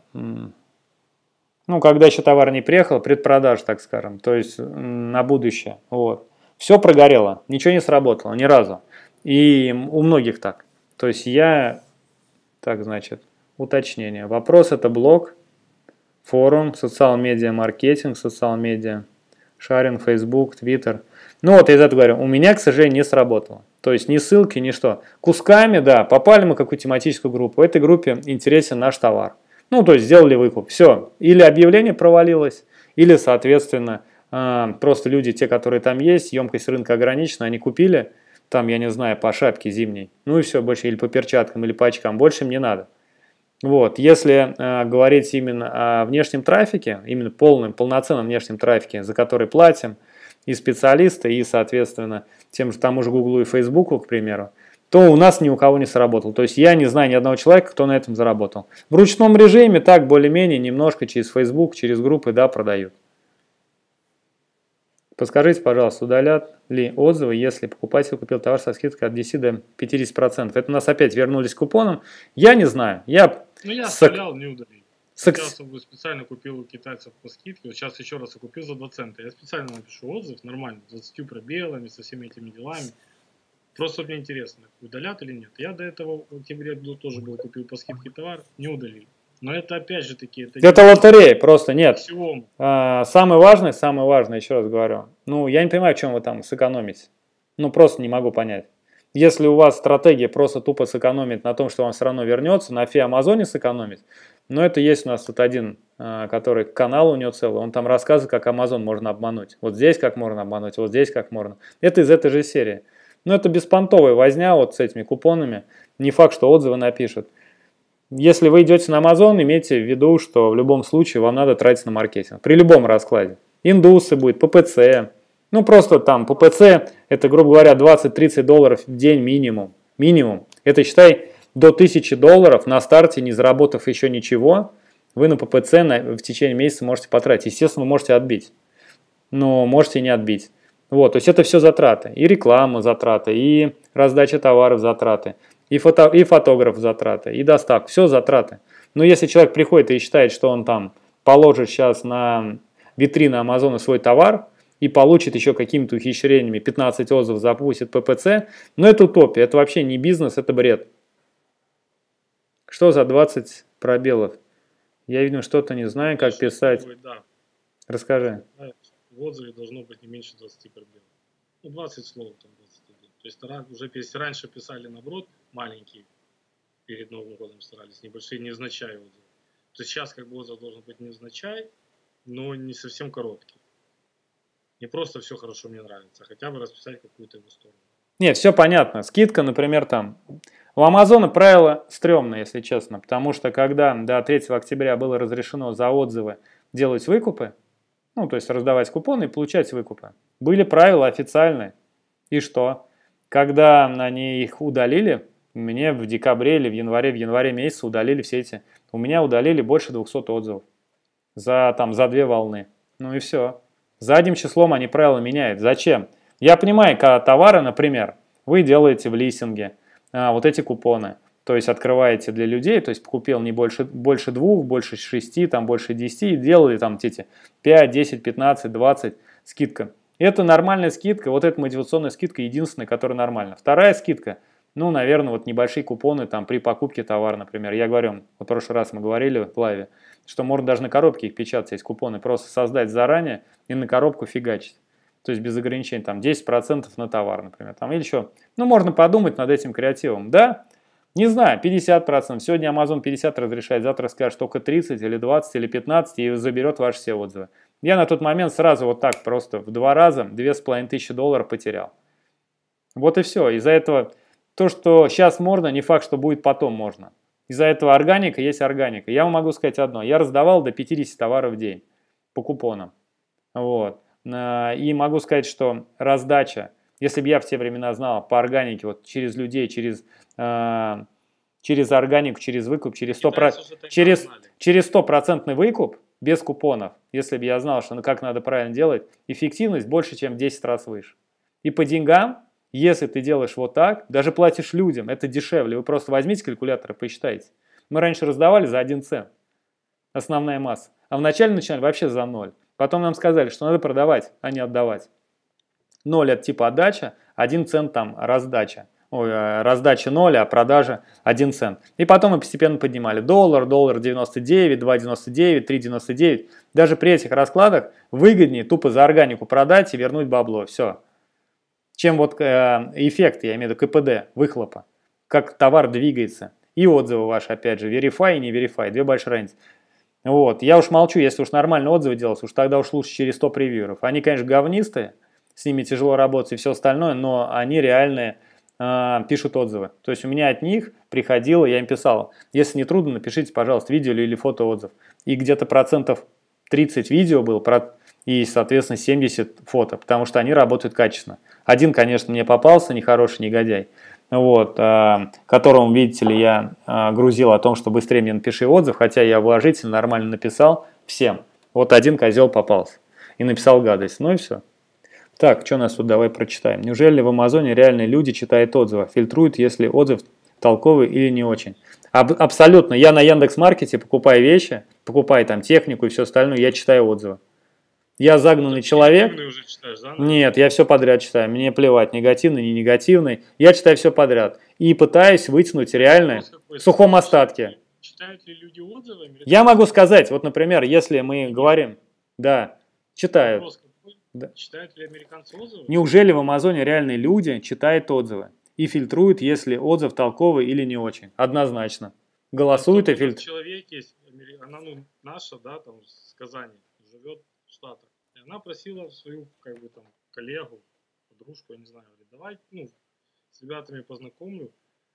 ну, когда еще товар не приехал, предпродаж, так скажем, то есть на будущее. Вот. Все прогорело, ничего не сработало, ни разу. И у многих так. То есть я, так, значит, уточнение. Вопрос – это блог, форум, социал-медиа маркетинг, социал-медиа, шаринг, Facebook, Twitter. Ну вот, я из этого говорю, у меня, к сожалению, не сработало. То есть ни ссылки, ни что. Кусками, да, попали мы в какую-то тематическую группу. В этой группе интересен наш товар. Ну, то есть сделали выкуп. Все. Или объявление провалилось, или, соответственно, э, просто люди, те, которые там есть, емкость рынка ограничена, они купили, там, я не знаю, по шапке зимней, ну и все, больше, или по перчаткам, или по очкам, больше им не надо. Вот, если э, говорить именно о внешнем трафике, именно полном, полноценном внешнем трафике, за который платим, и специалисты, и, соответственно, тем же тому же Гуглу и Фейсбуку, к примеру, то у нас ни у кого не сработал. То есть я не знаю ни одного человека, кто на этом заработал. В ручном режиме так более-менее немножко через Facebook, через группы, да, продают. Подскажите, пожалуйста, удалят ли отзывы, если покупатель купил товар со скидкой от десяти до пятидесяти процентов? Это у нас опять вернулись к купонам. Я не знаю. Я Ну, я сок... оставлял, не удалил. Сок... Сейчас специально купил у китайцев по скидке. Вот сейчас еще раз я купил за два цента. Я специально напишу отзыв, нормально, с двадцатью пробелами, со всеми этими делами. Просто мне интересно, удалят или нет. Я до этого в октябре тоже был, купил по скидке товар, не удалили. Но это опять же таки... Это, это лотерея, просто нет. Всего. А, самое важное, самое важное, еще раз говорю. Ну, я не понимаю, в чем вы там сэкономите. Ну, просто не могу понять. Если у вас стратегия просто тупо сэкономить на том, что вам все равно вернется, на фи Амазоне сэкономить, но это есть у нас тут один, который канал у него целый, он там рассказывает, как Амазон можно обмануть. Вот здесь как можно обмануть, вот здесь как можно. Это из этой же серии. Но это беспонтовая возня вот с этими купонами. Не факт, что отзывы напишут. Если вы идете на Amazon, имейте в виду, что в любом случае вам надо тратить на маркетинг. При любом раскладе. Индусы будет, пэ пэ цэ. Ну просто там пэ пэ цэ это, грубо говоря, двадцать-тридцать долларов в день минимум. Минимум. Это считай до тысячи долларов на старте, не заработав еще ничего, вы на пэ пэ цэ на, в течение месяца можете потратить. Естественно, вы можете отбить. Но можете и не отбить. Вот, то есть это все затраты. И реклама затраты, и раздача товаров затраты, и, фото, и фотограф затраты, и доставка. Все затраты. Но если человек приходит и считает, что он там положит сейчас на витрину Амазона свой товар и получит еще какими-то ухищрениями пятнадцать отзывов, запустит пэ пэ цэ, ну это утопия. Это вообще не бизнес, это бред. Что за двадцать пробелов? Я, видно, что-то не знаю, как писать. Да. Расскажи. В отзыве должно быть не меньше двадцати пробелов. Ну, двадцать слов, там двадцать один. То есть уже если раньше писали наоборот маленькие, перед Новым годом старались, небольшие, невзначай отзывы, то сейчас как бы отзыв должен быть невзначай, но не совсем короткий. Не просто все хорошо, мне нравится, а хотя бы расписать какую-то его сторону. Нет, все понятно. Скидка, например, там. У Амазона правило стрёмное, если честно, потому что когда до третьего октября было разрешено за отзывы делать выкупы, ну, то есть раздавать купоны и получать выкупы. Были правила официальные. И что? Когда они их удалили, мне в декабре или в январе, в январе месяце удалили все эти. У меня удалили больше двухсот отзывов. За, там, за две волны. Ну и все. Задним числом они правила меняют. Зачем? Я понимаю, когда товары, например, вы делаете в лизинге, а, вот эти купоны. То есть открываете для людей, то есть купил не больше, больше двух, больше шести, там больше десяти, и делали там эти пять, десять, пятнадцать, двадцать скидка. Это нормальная скидка, вот эта мотивационная скидка единственная, которая нормальна. Вторая скидка, ну, наверное, вот небольшие купоны там при покупке товара, например. Я говорю, вот в прошлый раз мы говорили в лайве, что можно даже на коробке их печатать, эти купоны, просто создать заранее и на коробку фигачить. То есть без ограничений, там десять процентов на товар, например, там или еще. Ну, можно подумать над этим креативом, да? Не знаю, пятьдесят процентов. Сегодня Amazon пятьдесят разрешает, завтра скажет только тридцать или двадцать или пятнадцать и заберет ваши все отзывы. Я на тот момент сразу вот так просто в два раза две с половиной тысячи долларов потерял. Вот и все. Из-за этого то, что сейчас можно, не факт, что будет потом можно. Из-за этого органика есть органика. Я вам могу сказать одно. Я раздавал до пятидесяти товаров в день по купонам. Вот. И могу сказать, что раздача, если бы я в те времена знал по органике, вот через людей, через, э, через органику, через выкуп, через сто процентов, через, через стопроцентный выкуп, без купонов, если бы я знал, что ну, как надо правильно делать, эффективность больше, чем в десять раз выше. И по деньгам, если ты делаешь вот так, даже платишь людям, это дешевле. Вы просто возьмите калькулятор и посчитайте. Мы раньше раздавали за один цент, основная масса, а вначале начинали вообще за ноль. Потом нам сказали, что надо продавать, а не отдавать. ноль это типа отдача, один цент там раздача. Ой, раздача ноль, а продажа один цент. И потом мы постепенно поднимали доллар, доллар девяносто девять, два девяносто девять, три девяносто девять. Даже при этих раскладах выгоднее тупо за органику продать и вернуть бабло. Все. Чем вот э, эффект, я имею в виду ка пэ дэ, выхлопа. Как товар двигается. И отзывы ваши, опять же, verify и не verify. Две большие разницы. Вот. Я уж молчу, если уж нормально отзывы делать, уж тогда уж лучше через топ ревьюеров. Они, конечно, говнистые, с ними тяжело работать и все остальное, но они реальные, э, пишут отзывы. То есть у меня от них приходило, я им писал, если не трудно, напишите, пожалуйста, видео или фото отзыв. И где-то процентов тридцать видео было и, соответственно, семьдесят фото, потому что они работают качественно. Один, конечно, мне попался, нехороший негодяй, вот, э, которому, видите ли, я э, грузил о том, что быстрее мне напиши отзыв, хотя я вложительно нормально написал всем. Вот один козел попался и написал гадость. Ну и все. Так, что у нас тут, давай прочитаем. Неужели в Амазоне реальные люди читают отзывы, фильтруют, если отзыв толковый или не очень? Аб абсолютно. Я на Яндекс.Маркете покупаю вещи, покупаю там технику и все остальное, я читаю отзывы. Я загнанный человек. Уже читаешь, да? Нет, я все подряд читаю. Мне плевать, негативный, не негативный. Я читаю все подряд. И пытаюсь вытянуть реально в сухом остатке. Читают ли люди отзывы? Я могу сказать, вот, например, если мы говорим, да, читают. Да. Читают ли американцы отзывы? Неужели в Амазоне реальные люди читают отзывы и фильтруют, если отзыв толковый или не очень? Однозначно. Голосуют и фильтруют. Человек есть, она ну, наша, да, там, с Казани, живет в Штатах. И она просила свою, как бы, там, коллегу, подружку, я не знаю, говорит, давай, ну, с ребятами познакомлю.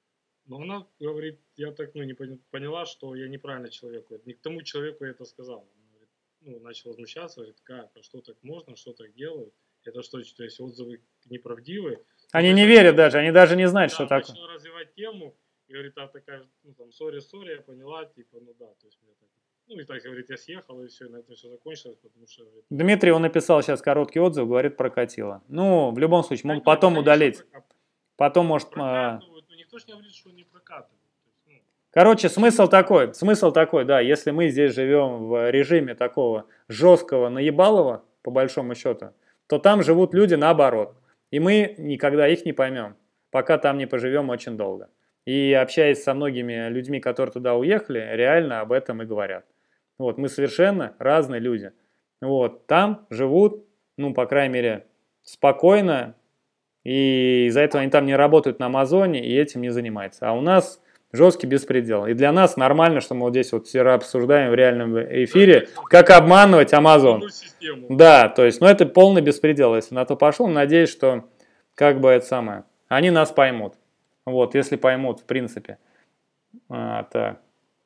Но она говорит, я так, ну, не поняла, что я неправильно человеку, не к тому человеку я это сказал. Ну, начал возмущаться, говорит, как, а что так можно, что так делают? Это что, что есть отзывы неправдивые? Они не верят даже, они даже не знают, да, что такое. Начал развивать тему, и говорит, а такая, ну, там, сори, сори, я поняла, типа, ну да, то есть мне так, ну, и так, говорит, я съехал, и все, и на этом все закончилось, потому что... Говорит, Дмитрий, он написал сейчас короткий отзыв, говорит, прокатило. Ну, в любом случае, могут да, потом удалить. Потом, может... Прокатывают, но никто же не говорит, что не прокатывают. Короче, смысл такой, смысл такой, да, если мы здесь живем в режиме такого жесткого наебалова, по большому счету, то там живут люди наоборот. И мы никогда их не поймем, пока там не поживем очень долго. И общаясь со многими людьми, которые туда уехали, реально об этом и говорят. Вот, мы совершенно разные люди. Вот, там живут, ну, по крайней мере, спокойно, и из-за этого они там не работают на Амазоне и этим не занимаются. А у нас... жесткий беспредел. И для нас нормально, что мы вот здесь вот все обсуждаем в реальном эфире, как обманывать Amazon. Да, то есть, ну это полный беспредел. Если на то пошло, надеюсь, что как бы это самое, они нас поймут. Вот, если поймут, в принципе. А, так.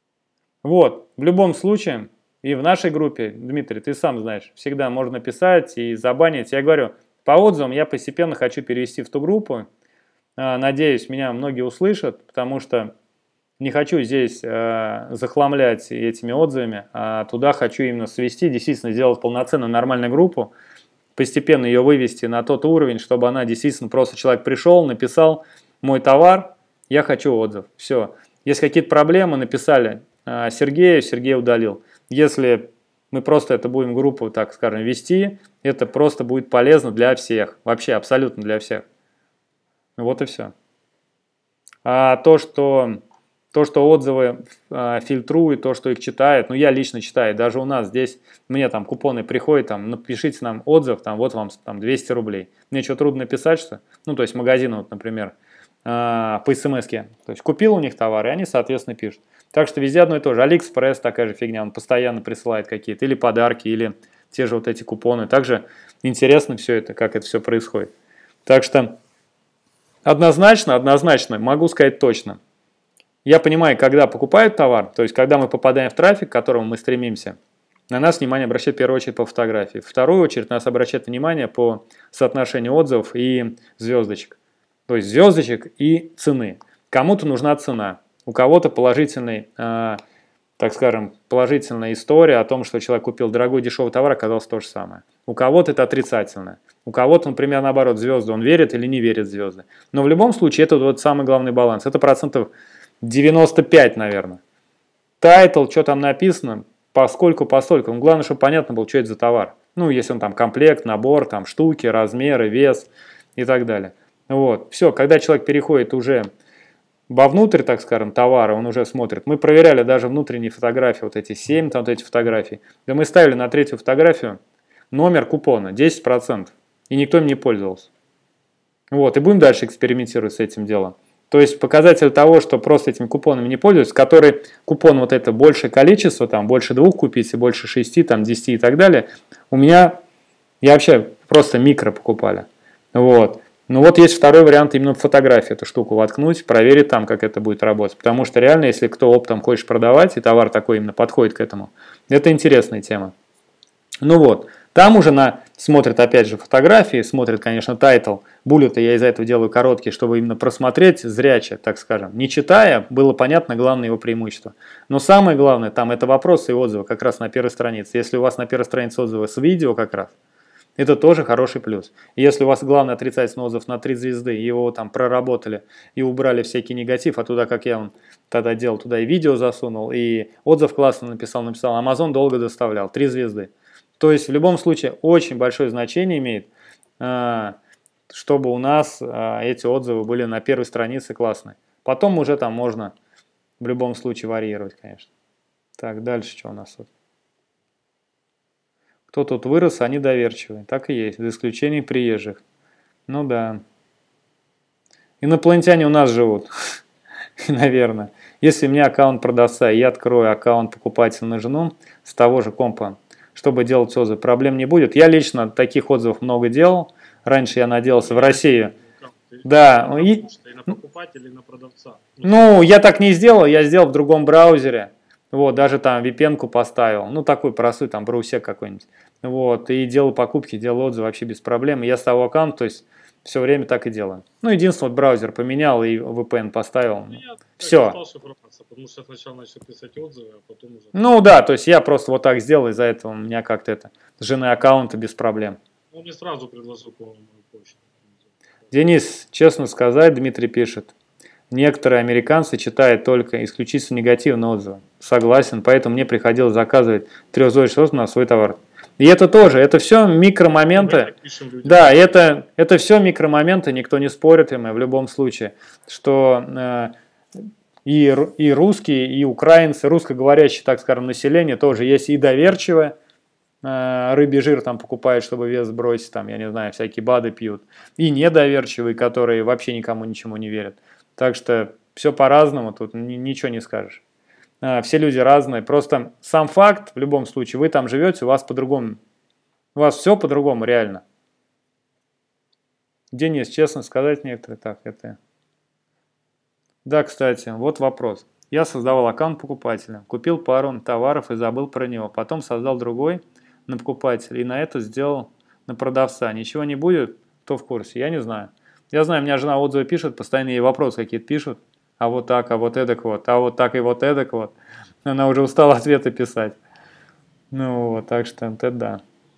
Вот, в любом случае, и в нашей группе, Дмитрий, ты сам знаешь, всегда можно писать и забанить. Я говорю, по отзывам я постепенно хочу перевести в ту группу. А, надеюсь, меня многие услышат, потому что не хочу здесь э, захламлять этими отзывами, а туда хочу именно свести, действительно сделать полноценную нормальную группу, постепенно ее вывести на тот уровень, чтобы она действительно просто человек пришел, написал мой товар, я хочу отзыв. Все. Если какие-то проблемы, написали э, Сергею, Сергей удалил. Если мы просто это будем группу, так скажем, вести, это просто будет полезно для всех, вообще абсолютно для всех. Вот и все. А то, что... То, что отзывы э, фильтруют, то, что их читают, ну я лично читаю, даже у нас здесь, мне там купоны приходят, там, напишите нам отзыв, там, вот вам там двести рублей. Мне что, трудно написать, что? Ну, то есть магазин, вот, например, э, по смс-ке, то есть купил у них товар, и они, соответственно, пишут. Так что везде одно и то же. Алиэкспресс такая же фигня, он постоянно присылает какие-то, или подарки, или те же вот эти купоны. Также интересно все это, как это все происходит. Так что однозначно, однозначно, могу сказать точно. Я понимаю, когда покупают товар, то есть когда мы попадаем в трафик, к которому мы стремимся, на нас внимание обращают в первую очередь по фотографии. В вторую очередь нас обращают внимание по соотношению отзывов и звездочек. То есть звездочек и цены. Кому-то нужна цена, у кого-то положительный, э, так скажем, положительная история о том, что человек купил дорогой дешевый товар, оказалось то же самое. У кого-то это отрицательное. У кого-то, например, наоборот, звезды, он верит или не верит в звезды. Но в любом случае это вот самый главный баланс. Это процентов девяносто пять, наверное. Тайтл, что там написано, поскольку, постольку. Ну, главное, чтобы понятно было, что это за товар. Ну, если он там комплект, набор, там штуки, размеры, вес и так далее. Вот. Все, когда человек переходит уже вовнутрь, так скажем, товара, он уже смотрит. Мы проверяли даже внутренние фотографии, вот эти семь, там вот эти фотографии. Да мы ставили на третью фотографию номер купона десять процентов. И никто им не пользовался. Вот. И будем дальше экспериментировать с этим делом. То есть показатель того, что просто этими купонами не пользуются, который купон вот это большее количество, там больше двух купить, и больше шести, там десяти и так далее, у меня, я вообще просто микро покупали. Вот. Ну вот есть второй вариант, именно в фотографии эту штуку воткнуть, проверить там, как это будет работать. Потому что реально, если кто оптом хочет продавать, и товар такой именно подходит к этому, это интересная тема. Ну вот, там уже на, смотрят опять же фотографии, смотрят, конечно, тайтл. Буллеты я из-за этого делаю короткие, чтобы именно просмотреть зряче, так скажем. Не читая, было понятно главное его преимущество. Но самое главное, там это вопросы и отзывы как раз на первой странице. Если у вас на первой странице отзывы с видео как раз, это тоже хороший плюс. И если у вас главный отрицательный отзыв на три звезды, его там проработали и убрали всякий негатив, а туда, как я он тогда делал, туда и видео засунул, и отзыв классно написал, написал, Amazon долго доставлял, три звезды. То есть в любом случае очень большое значение имеет, чтобы у нас эти отзывы были на первой странице классные. Потом уже там можно в любом случае варьировать, конечно. Так, дальше что у нас тут? Кто тут вырос, они доверчивые. Так и есть, за исключением приезжих. Ну да. Инопланетяне у нас живут, наверное. Если у меня аккаунт продавца, и я открою аккаунт покупателя на жену с того же компа, чтобы делать отзывы, проблем не будет. Я лично таких отзывов много делал. Раньше я надеялся в Россию. Да. И на покупателя, и на продавца. Ну, я так не сделал, я сделал в другом браузере. Вот, даже там ви пи эн-ку поставил. Ну, такой простой, там, браусек какой-нибудь. Вот, и делал покупки, делал отзывы вообще без проблем. И я с того аккаунта, то есть, все время так и делаю. Ну, единственное, вот браузер поменял и ви пи эн поставил. Ну, все. Потому что сначала начал писать отзывы, а потом уже... Ну, да, то есть, я просто вот так сделал, из-за этого у меня как-то это, с жены аккаунта без проблем. Он мне сразу предложил по мою почту. Денис, честно сказать, Дмитрий пишет. Некоторые американцы читают только исключительно негативные отзывы. Согласен, поэтому мне приходилось заказывать трехзвездочный отзыв на свой товар. И это тоже, это все микромоменты. Да, это, это все микромоменты, никто не спорит им, в любом случае, что э, и, и русские, и украинцы, русскоговорящие, так скажем, население тоже есть и доверчивое. Э, рыбий жир там покупают, чтобы вес сбросить, там, я не знаю, всякие БАДы пьют. И недоверчивые, которые вообще никому ничему не верят. Так что все по-разному, тут ничего не скажешь. Все люди разные. Просто сам факт, в любом случае, вы там живете, у вас по-другому. У вас все по-другому, реально. Денис, честно сказать, некоторые так, это... Да, кстати, вот вопрос. Я создавал аккаунт покупателя, купил пару товаров и забыл про него. Потом создал другой на покупателя и на это сделал на продавца. Ничего не будет? Кто в курсе? Я не знаю. Я знаю, у меня жена отзывы пишет, постоянно ей вопросы какие-то пишут. А вот так, а вот эдак вот, а вот так и вот эдак вот. Она уже устала ответы писать. Ну вот, так что это да.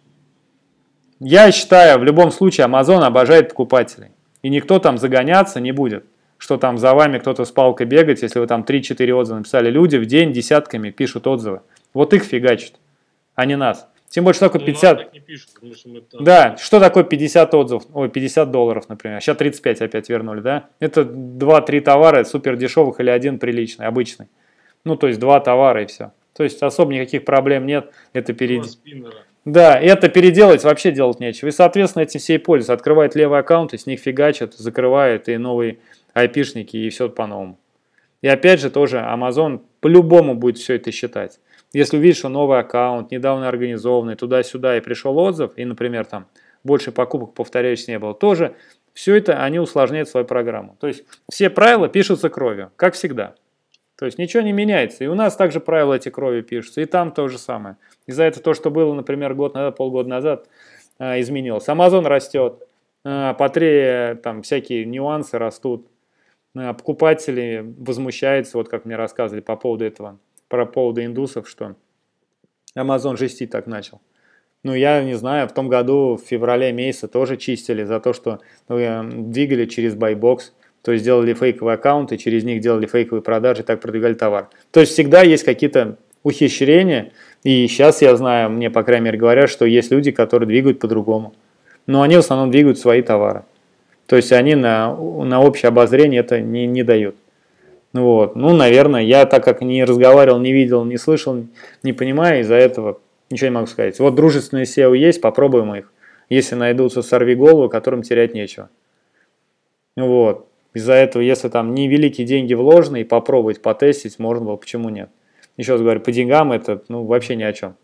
Я считаю, в любом случае, Amazon обожает покупателей. И никто там загоняться не будет. Что там за вами кто-то с палкой бегать, если вы там три-четыре отзыва написали. Люди в день десятками пишут отзывы. Вот их фигачат, а не нас. Тем более, что такое пятьдесят... Не пишут, что мы там... Да, что такое пятьдесят отзывов? Ой, пятьдесят долларов, например. Сейчас тридцать пять опять вернули, да? Это два-три товара супер дешевых или один приличный, обычный. Ну, то есть два товара и все. То есть особо никаких проблем нет. Это перед... Да, это переделать вообще делать нечего. И, соответственно, этим все и пользуются. Открывают левый аккаунт, и с них фигачат, закрывают, и новые айпишники, и все по-новому. И опять же тоже Amazon по-любому будет все это считать. Если увидишь, что новый аккаунт, недавно организованный, туда-сюда, и пришел отзыв, и, например, там больше покупок, повторяюсь, не было, тоже все это они усложняют свою программу. То есть все правила пишутся кровью, как всегда. То есть ничего не меняется. И у нас также правила эти кровью пишутся, и там то же самое. Из-за этого то, что было, например, год назад, полгода назад, изменилось. Amazon растет, по три там всякие нюансы растут, покупатели возмущаются, вот как мне рассказывали по поводу этого. Про поводу индусов, что Amazon жестить так начал. Ну, я не знаю, в том году, в феврале месяце тоже чистили за то, что ну, двигали через Buybox, то есть делали фейковые аккаунты, через них делали фейковые продажи, так продвигали товар. То есть всегда есть какие-то ухищрения, и сейчас я знаю, мне, по крайней мере, говорят, что есть люди, которые двигают по-другому. Но они в основном двигают свои товары. То есть они на, на общее обозрение это не, не дают. Вот. Ну, наверное, я так как не разговаривал, не видел, не слышал, не понимаю, из-за этого ничего не могу сказать. Вот дружественные сео есть, попробуем их. Если найдутся сорвиголовы, которым терять нечего. Вот. Из-за этого, если там невеликие деньги вложены, и попробовать потестить, можно было, почему нет? Еще раз говорю, по деньгам это ну, вообще ни о чем.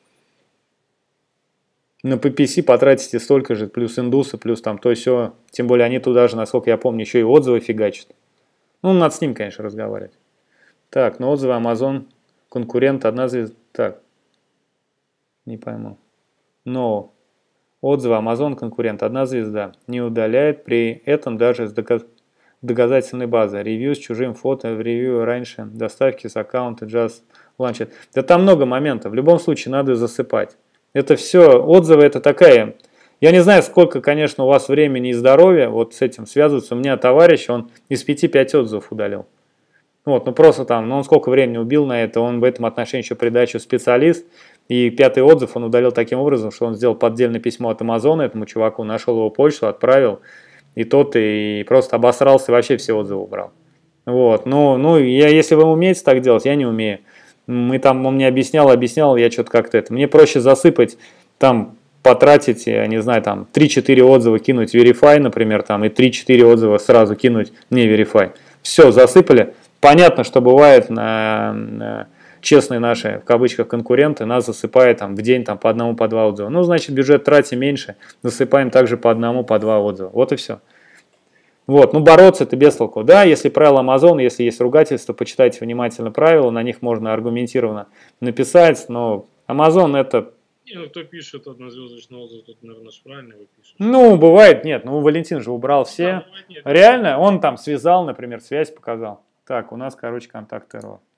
На пи пи си потратите столько же, плюс индусы, плюс там то все. Тем более они туда же, насколько я помню, еще и отзывы фигачат. Ну, надо с ним, конечно, разговаривать. Так, ну отзывы Amazon, конкурент, одна звезда. Так, не пойму. Но отзывы Amazon, конкурент, одна звезда. Не удаляет при этом даже с доказ... доказательной базы. Ревью с чужим фото, в ревью раньше, доставки с аккаунта, just launch. Да там много моментов. В любом случае надо засыпать. Это все, отзывы это такая... Я не знаю, сколько, конечно, у вас времени и здоровья вот с этим связываться. У меня товарищ, он из пяти пять отзывов удалил. Вот, ну просто там, ну он сколько времени убил на это, он в этом отношении еще придачу специалист. И пятый отзыв он удалил таким образом, что он сделал поддельное письмо от Амазона этому чуваку, нашел его почту, отправил. И тот и просто обосрался, и вообще все отзывы убрал. Вот, ну, ну я, если вы умеете так делать, я не умею. Мы там, он мне объяснял, объяснял, я что-то как-то это. Мне проще засыпать там... потратить, я не знаю, там три-четыре отзыва кинуть в Verify, например, там, и три-четыре отзыва сразу кинуть не Verify. Все, засыпали. Понятно, что бывает на, на честные наши, в кавычках, конкуренты, нас засыпают там, в день там, по одному, по два отзыва. Ну, значит, бюджет тратим меньше, засыпаем также по одному, по два отзыва. Вот и все. Вот, ну бороться это без толку. Да, если правила Amazon, если есть ругательства, почитайте внимательно правила, на них можно аргументированно написать, но Amazon это... Не, ну кто пишет однозвездочный отзыв, тут, наверное, правильно вы пишете. Ну, бывает, нет. Ну, Валентин же убрал все. Да, бывает, нет. Реально, он там связал, например, связь показал. Так, у нас, короче, контакт эр о.